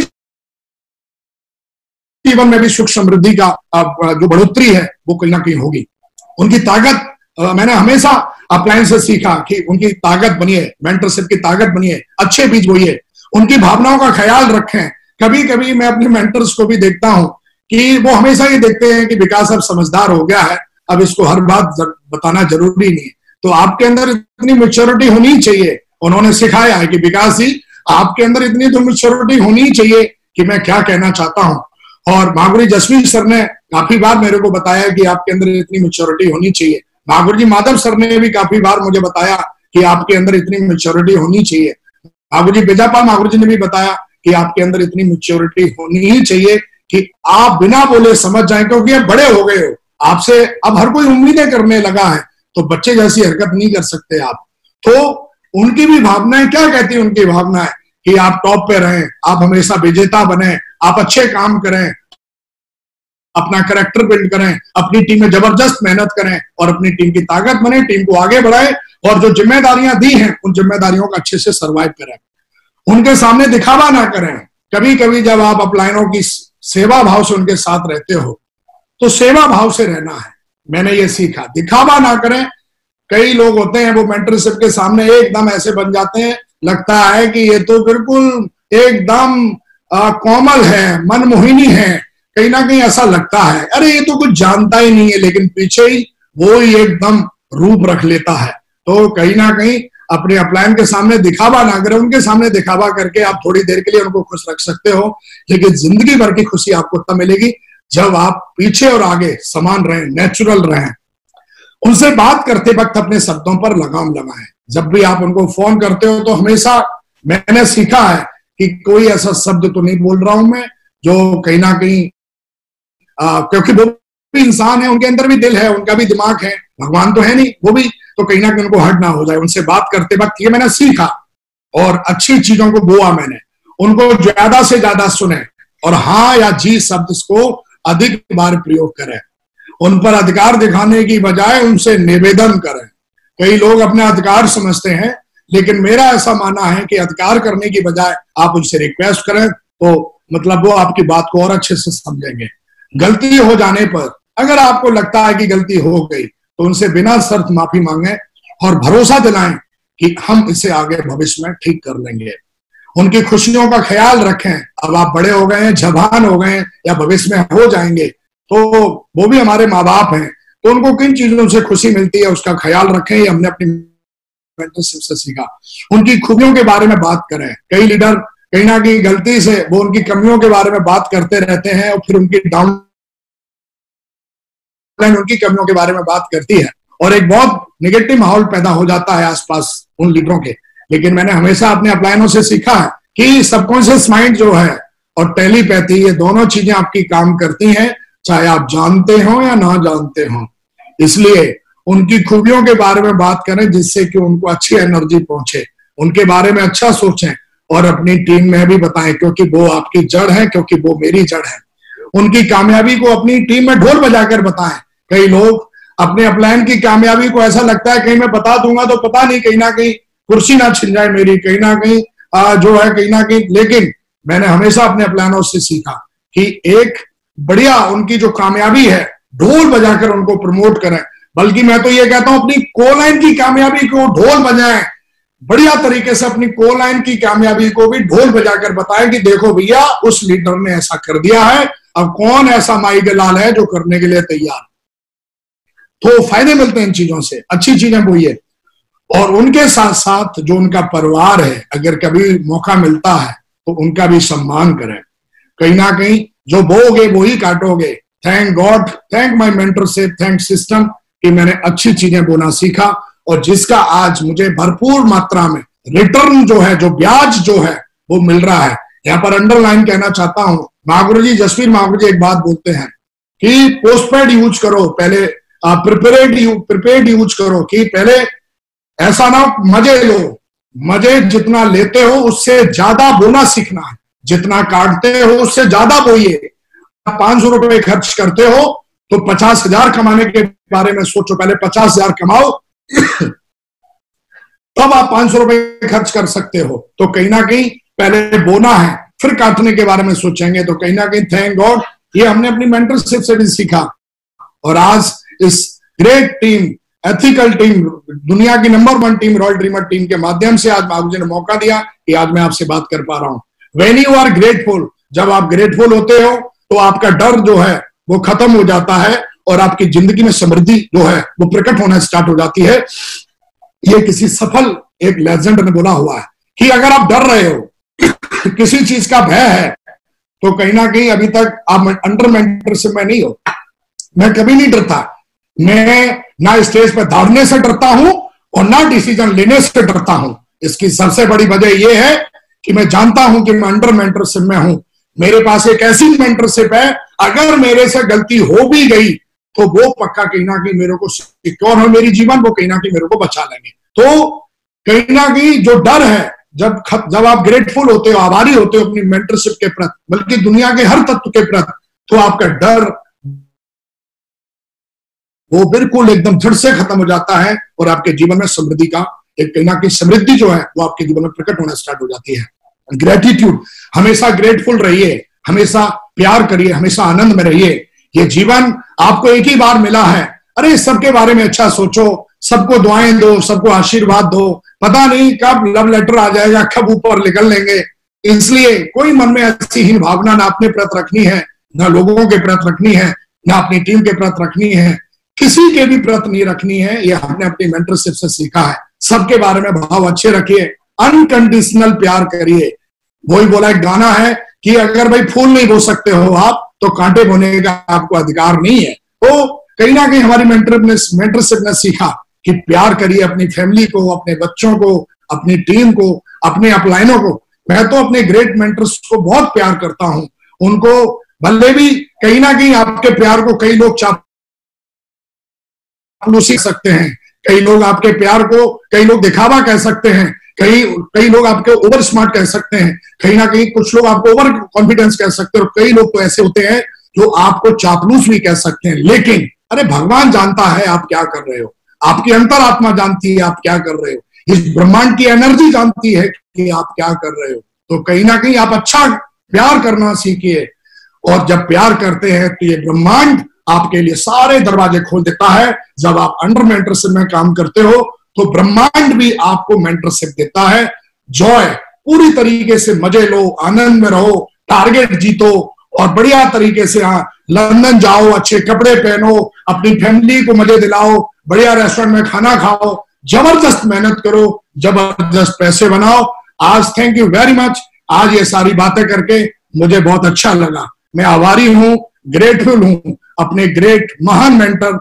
जीवन में भी सुख समृद्धि का जो बढ़ोतरी है वो कहीं ना कहीं होगी। उनकी ताकत मैंने हमेशा अपलाइन से सीखा कि उनकी ताकत बनिए, मेंटरशिप की ताकत बनिए, अच्छे बीज बोइए, उनकी भावनाओं का ख्याल रखें। कभी कभी मैं अपने मेंटर्स को भी देखता हूं कि वो हमेशा ये देखते हैं कि विकास अब समझदार हो गया है, अब इसको हर बात बताना जरूरी नहीं है। तो आपके अंदर इतनी मैच्योरिटी होनी चाहिए। उन्होंने सिखाया है कि विकास जी आपके अंदर इतनी तो मैच्योरिटी होनी चाहिए कि मैं क्या कहना चाहता हूं। और महागुरु जसवीर सर ने काफी बार मेरे को बताया कि आपके अंदर इतनी मैच्योरिटी होनी चाहिए। महागुरु जी माधव सर ने भी काफी बार मुझे बताया कि आपके अंदर इतनी मैच्योरिटी होनी चाहिए। महागुरु जी बेजापाल महागुरु जी ने भी बताया कि आपके अंदर इतनी मैच्योरिटी होनी ही चाहिए कि आप बिना बोले समझ जाएं, क्योंकि आप बड़े हो गए हो, आपसे अब हर कोई उम्मीदें करने लगा है, तो बच्चे जैसी हरकत नहीं कर सकते आप। तो उनकी भी भावनाएं क्या कहती है? उनकी भावनाएं कि आप टॉप पे रहें, आप हमेशा विजेता बने, आप अच्छे काम करें, अपना कैरेक्टर बिल्ड करें, अपनी टीम में जबरदस्त मेहनत करें और अपनी टीम की ताकत बने, टीम को आगे बढ़ाएं और जो जिम्मेदारियां दी हैं उन जिम्मेदारियों को अच्छे से सर्वाइव करें। उनके सामने दिखावा ना करें। कभी कभी जब आप अपलाइनों की सेवा भाव से उनके साथ रहते हो तो सेवा भाव से रहना है। मैंने ये सीखा, दिखावा ना करें। कई लोग होते हैं वो मेंटरशिप के सामने एकदम ऐसे बन जाते हैं, लगता है कि ये तो बिल्कुल एकदम कोमल है, मनमोहिनी है, कहीं ना कहीं ऐसा लगता है, अरे ये तो कुछ जानता ही नहीं है, लेकिन पीछे ही वो ही एकदम रूप रख लेता है। तो कहीं ना कहीं अपने अपलाइन के सामने दिखावा ना करें। उनके सामने दिखावा करके आप थोड़ी देर के लिए उनको खुश रख सकते हो, लेकिन जिंदगी भर की खुशी आपको तब मिलेगी जब आप पीछे और आगे समान रहें, नेचुरल रहें। उनसे बात करते वक्त अपने शब्दों पर लगाम लगाएं। जब भी आप उनको फोन करते हो तो हमेशा मैंने सीखा है कि कोई ऐसा शब्द तो नहीं बोल रहा हूं मैं जो कहीं ना कहीं आ, क्योंकि वो भी इंसान है, उनके अंदर भी दिल है, उनका भी दिमाग है, भगवान तो है नहीं वो भी, तो कहीं ना कहीं उनको हर्ट ना हो जाए। उनसे बात करते वक्त ये मैंने सीखा और अच्छी चीजों को बोआ मैंने, उनको ज्यादा से ज्यादा सुने और हाँ या जी शब्द को अधिक बार प्रयोग करें, उन पर अधिकार दिखाने की बजाय उनसे निवेदन करें। कई लोग अपने अधिकार समझते हैं, लेकिन मेरा ऐसा मानना है कि अधिकार करने की बजाय आप उनसे रिक्वेस्ट करें तो मतलब वो आपकी बात को और अच्छे से समझेंगे। गलती हो जाने पर अगर आपको लगता है कि गलती हो गई तो उनसे बिना शर्त माफी मांगे और भरोसा दिलाएं कि हम इसे आगे भविष्य में ठीक कर लेंगे। उनकी खुशियों का ख्याल रखें। अब आप बड़े हो गए हैं, जवान हो गए हैं या भविष्य में हो जाएंगे, तो वो भी हमारे माँ बाप हैं, तो उनको किन चीजों से खुशी मिलती है उसका ख्याल रखें। ये हमने अपनी मेंटरशिप से सीखा। उनकी खूबियों के बारे में बात करें। कई लीडर कहीं ना कहीं गलती से वो उनकी कमियों के बारे में बात करते रहते हैं और फिर उनकी डाउन उनकी कमियों के बारे में बात करती है और एक बहुत निगेटिव माहौल पैदा हो जाता है आसपास उन लीडरों के। लेकिन मैंने हमेशा अपने अपलायनों से सीखा है कि सबकॉन्शियस माइंड जो है और टेलीपैथी, ये दोनों चीजें आपकी काम करती हैं, चाहे आप जानते हो या ना जानते हो। इसलिए उनकी खूबियों के बारे में बात करें जिससे कि उनको अच्छी एनर्जी पहुंचे, उनके बारे में अच्छा सोचें और अपनी टीम में भी बताएं, क्योंकि वो आपकी जड़ है, क्योंकि वो मेरी जड़ है। उनकी कामयाबी को अपनी टीम में ढोल बजाकर बताएं। कई लोग अपने अपलायन की कामयाबी को ऐसा लगता है कहीं मैं बता दूंगा तो पता नहीं कहीं ना कहीं कुर्सी ना छिन जाए मेरी, कहीं ना कहीं आ, जो है कहीं ना कहीं। लेकिन मैंने हमेशा अपने अपलायनों से सीखा कि एक बढ़िया उनकी जो कामयाबी है ढोल बजाकर उनको प्रमोट करें। बल्कि मैं तो ये कहता हूं अपनी कोलाइन की कामयाबी को ढोल बजाएं, बढ़िया तरीके से अपनी कोलाइन की कामयाबी को भी ढोल बजाकर बताएं कि देखो भैया उस लीडर ने ऐसा कर दिया है, अब कौन ऐसा माई के लाल है जो करने के लिए तैयार। तो फायदे मिलते हैं इन चीजों से, अच्छी चीजें बोलिए। और उनके साथ साथ जो उनका परिवार है, अगर कभी मौका मिलता है तो उनका भी सम्मान करें। कहीं ना कहीं जो बोओगे वो ही काटोगे। Thank God, thank my mentorship, thank system कि मैंने अच्छी चीजें बोलना सीखा और जिसका आज मुझे भरपूर मात्रा में रिटर्न जो है, जो ब्याज जो है वो मिल रहा है। यहाँ पर अंडरलाइन कहना चाहता हूं, महागुरु जी, जसवीर महागुरु जी एक बात बोलते हैं कि पोस्टपेड यूज करो, पहले प्रिपेयर्ड प्रिपेयर्ड यूज करो, कि पहले ऐसा ना मजे लो, मजे जितना लेते हो उससे ज्यादा बोना सीखना है, जितना काटते हो उससे ज्यादा बोइए। आप पांच सौ रुपए खर्च करते हो तो पचास हजार कमाने के बारे में सोचो, पहले पचास हजार कमाओ तब आप पांच सौ रुपए खर्च कर सकते हो। तो कहीं ना कहीं पहले बोना है फिर काटने के बारे में सोचेंगे। तो कहीं ना कहीं थैंक गॉड ये हमने अपनी मेंटरशिप से भी सीखा और आज इस ग्रेट टीम, एथिकल टीम, दुनिया की number one team, royal dreamer team के माध्यम से आज बाबू जी ने मौका दिया कि आज मैं आपसे बात कर पा रहा हूं। व्हेन यू आर ग्रेटफुल, जब आप ग्रेटफुल होते हो तो आपका डर जो है वो खत्म हो जाता है और आपकी जिंदगी में समृद्धि जो है वो प्रकट होना स्टार्ट हो जाती है। ये किसी सफल एक लेजेंड ने बोला हुआ है कि अगर आप डर रहे हो किसी चीज का भय है तो कहीं ना कहीं अभी तक आप अंडर मेंटरशिप में नहीं हो। मैं कभी नहीं डरता, मैं ना स्टेज पर दौड़ने से डरता हूं और ना डिसीजन लेने से डरता हूं। इसकी सबसे बड़ी वजह यह है कि मैं जानता हूं कि मैं अंडर मेंटरशिप में हूं। मेरे पास एक ऐसी मेंटरशिप है, अगर मेरे से गलती हो भी गई तो वो पक्का कहीं ना कहीं मेरे को सिक्योर है मेरी जीवन, वो कहीं ना कहीं मेरे को बचा लेंगे। तो कहीं ना कहीं जो डर है, जब जब आप ग्रेटफुल होते हो, आभारी होते हो अपनी मेंटरशिप के प्रति, बल्कि दुनिया के हर तत्व के प्रति, तो आपका डर वो बिल्कुल एकदम जड़ से खत्म हो जाता है और आपके जीवन में समृद्धि का एक कहीं ना कहीं समृद्धि जो है वो आपके जीवन में प्रकट होना स्टार्ट हो जाती है। ग्रेटिट्यूड, हमेशा ग्रेटफुल रहिए, हमेशा प्यार करिए, हमेशा आनंद में रहिए। ये जीवन आपको एक ही बार मिला है, अरे सबके बारे में अच्छा सोचो, सबको दुआएं दो, सबको आशीर्वाद दो, पता नहीं कब लव लेटर आ जाएगा, कब ऊपर निकल लेंगे। इसलिए कोई मन में ऐसी हीन भावना ना अपने प्रति रखनी है, ना लोगों के प्रति रखनी है, ना अपनी टीम के प्रति रखनी है, किसी के भी प्रति नहीं रखनी है। ये हमने अपनी मेंटरशिप से सीखा है। सबके बारे में भाव अच्छे रखिए, अनकंडीशनल प्यार करिए। वही बोला एक गाना है कि अगर भाई फूल नहीं बो सकते हो आप तो कांटे बोने का आपको अधिकार नहीं है। तो कहीं ना कहीं हमारी मेंटरशिप ने सीखा कि प्यार करिए अपनी फैमिली को, अपने बच्चों को, अपनी टीम को, अपने अपलाइनों को। मैं तो अपने ग्रेट मेंटर्स को बहुत प्यार करता हूं, उनको भले भी कहीं ना कहीं आपके प्यार को कई लोग चापलूसी सकते हैं, कई लोग आपके प्यार को कई लोग दिखावा कह सकते हैं, कई कई लोग आपके ओवर स्मार्ट कह सकते हैं, कहीं ना कहीं कुछ लोग आपको ओवर कॉन्फिडेंस कह सकते हैं, और कई लोग तो ऐसे होते हैं जो आपको चापलूस भी कह सकते हैं। लेकिन अरे भगवान जानता है आप क्या कर रहे हो, आपकी अंतरात्मा जानती है आप क्या कर रहे हो, इस ब्रह्मांड की एनर्जी जानती है कि आप क्या कर रहे हो। तो कहीं ना कहीं आप अच्छा प्यार करना सीखिए, और जब प्यार करते हैं तो ये ब्रह्मांड आपके लिए सारे दरवाजे खोल देता है। जब आप अंडर मेंटरशिप में काम करते हो तो ब्रह्मांड भी आपको मेंटरशिप देता है। जॉय, पूरी तरीके से मजे लो, आनंद में रहो, टारगेट जीतो और बढ़िया तरीके से हाँ लंदन जाओ, अच्छे कपड़े पहनो, अपनी फैमिली को मजे दिलाओ, बढ़िया रेस्टोरेंट में खाना खाओ, जबरदस्त मेहनत करो, जबरदस्त पैसे बनाओ। आज थैंक यू वेरी मच, आज ये सारी बातें करके मुझे बहुत अच्छा लगा। मैं आभारी हूं, ग्रेटफुल हूं अपने ग्रेट महान मेंटर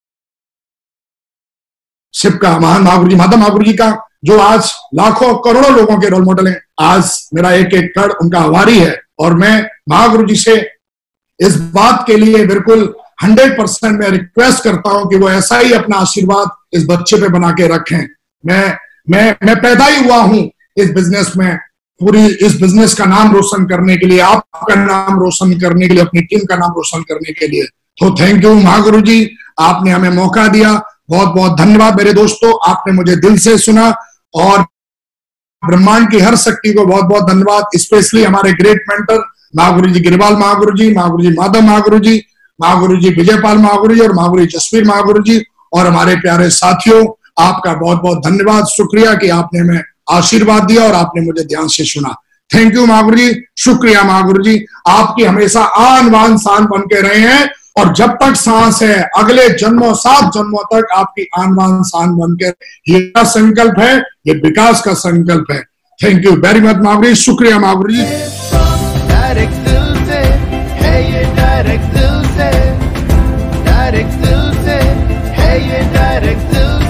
शिव का, महान महागुरु जी, माधव महागुरु जी का, जो आज लाखों करोड़ों लोगों के रोल मॉडल हैं। आज मेरा एक एक कड़ उनका आभारी है, और मैं महागुरु जी से इस बात के लिए बिल्कुल हंड्रेड परसेंट मैं रिक्वेस्ट करता हूं कि वो ऐसा ही अपना आशीर्वाद इस बच्चे पे बना के रखें। मैं मैं मैं पैदा ही हुआ हूं इस बिजनेस में, पूरी इस बिजनेस का नाम रोशन करने के लिए, आपका नाम रोशन करने के लिए, अपनी टीम का नाम रोशन करने के लिए। तो थैंक यू महागुरु जी, आपने हमें मौका दिया, बहुत बहुत धन्यवाद मेरे दोस्तों, आपने मुझे दिल से सुना, और ब्रह्मांड की हर शक्ति को बहुत बहुत धन्यवाद। स्पेशली हमारे ग्रेट मेंटर महागुरु जी गिरिवाल महागुरु जी, महागुरु जी माधव महागुरु जी, महागुरु जी विजयपाल महागुरु जी और महागुरु जी जसवीर महागुरु जी, और हमारे प्यारे साथियों, आपका बहुत बहुत धन्यवाद, शुक्रिया कि आपने हमें आशीर्वाद दिया और आपने मुझे ध्यान से सुना। थैंक यू महागुरु जी, शुक्रिया महागुरु जी, आपकी हमेशा आन बान शान बन के रहे हैं, और जब तक सांस है अगले जन्मों सात जन्मों तक आपकी आन बान शान बन के, ये संकल्प है, ये विकास का संकल्प है। थैंक यू वेरी मच महागुरु जी, शुक्रिया महागुरु जी। डायरेक्ट दिल से है ये, डायरेक्ट दिल से, डायरेक्ट दिल से है ये, डायरेक्ट दिल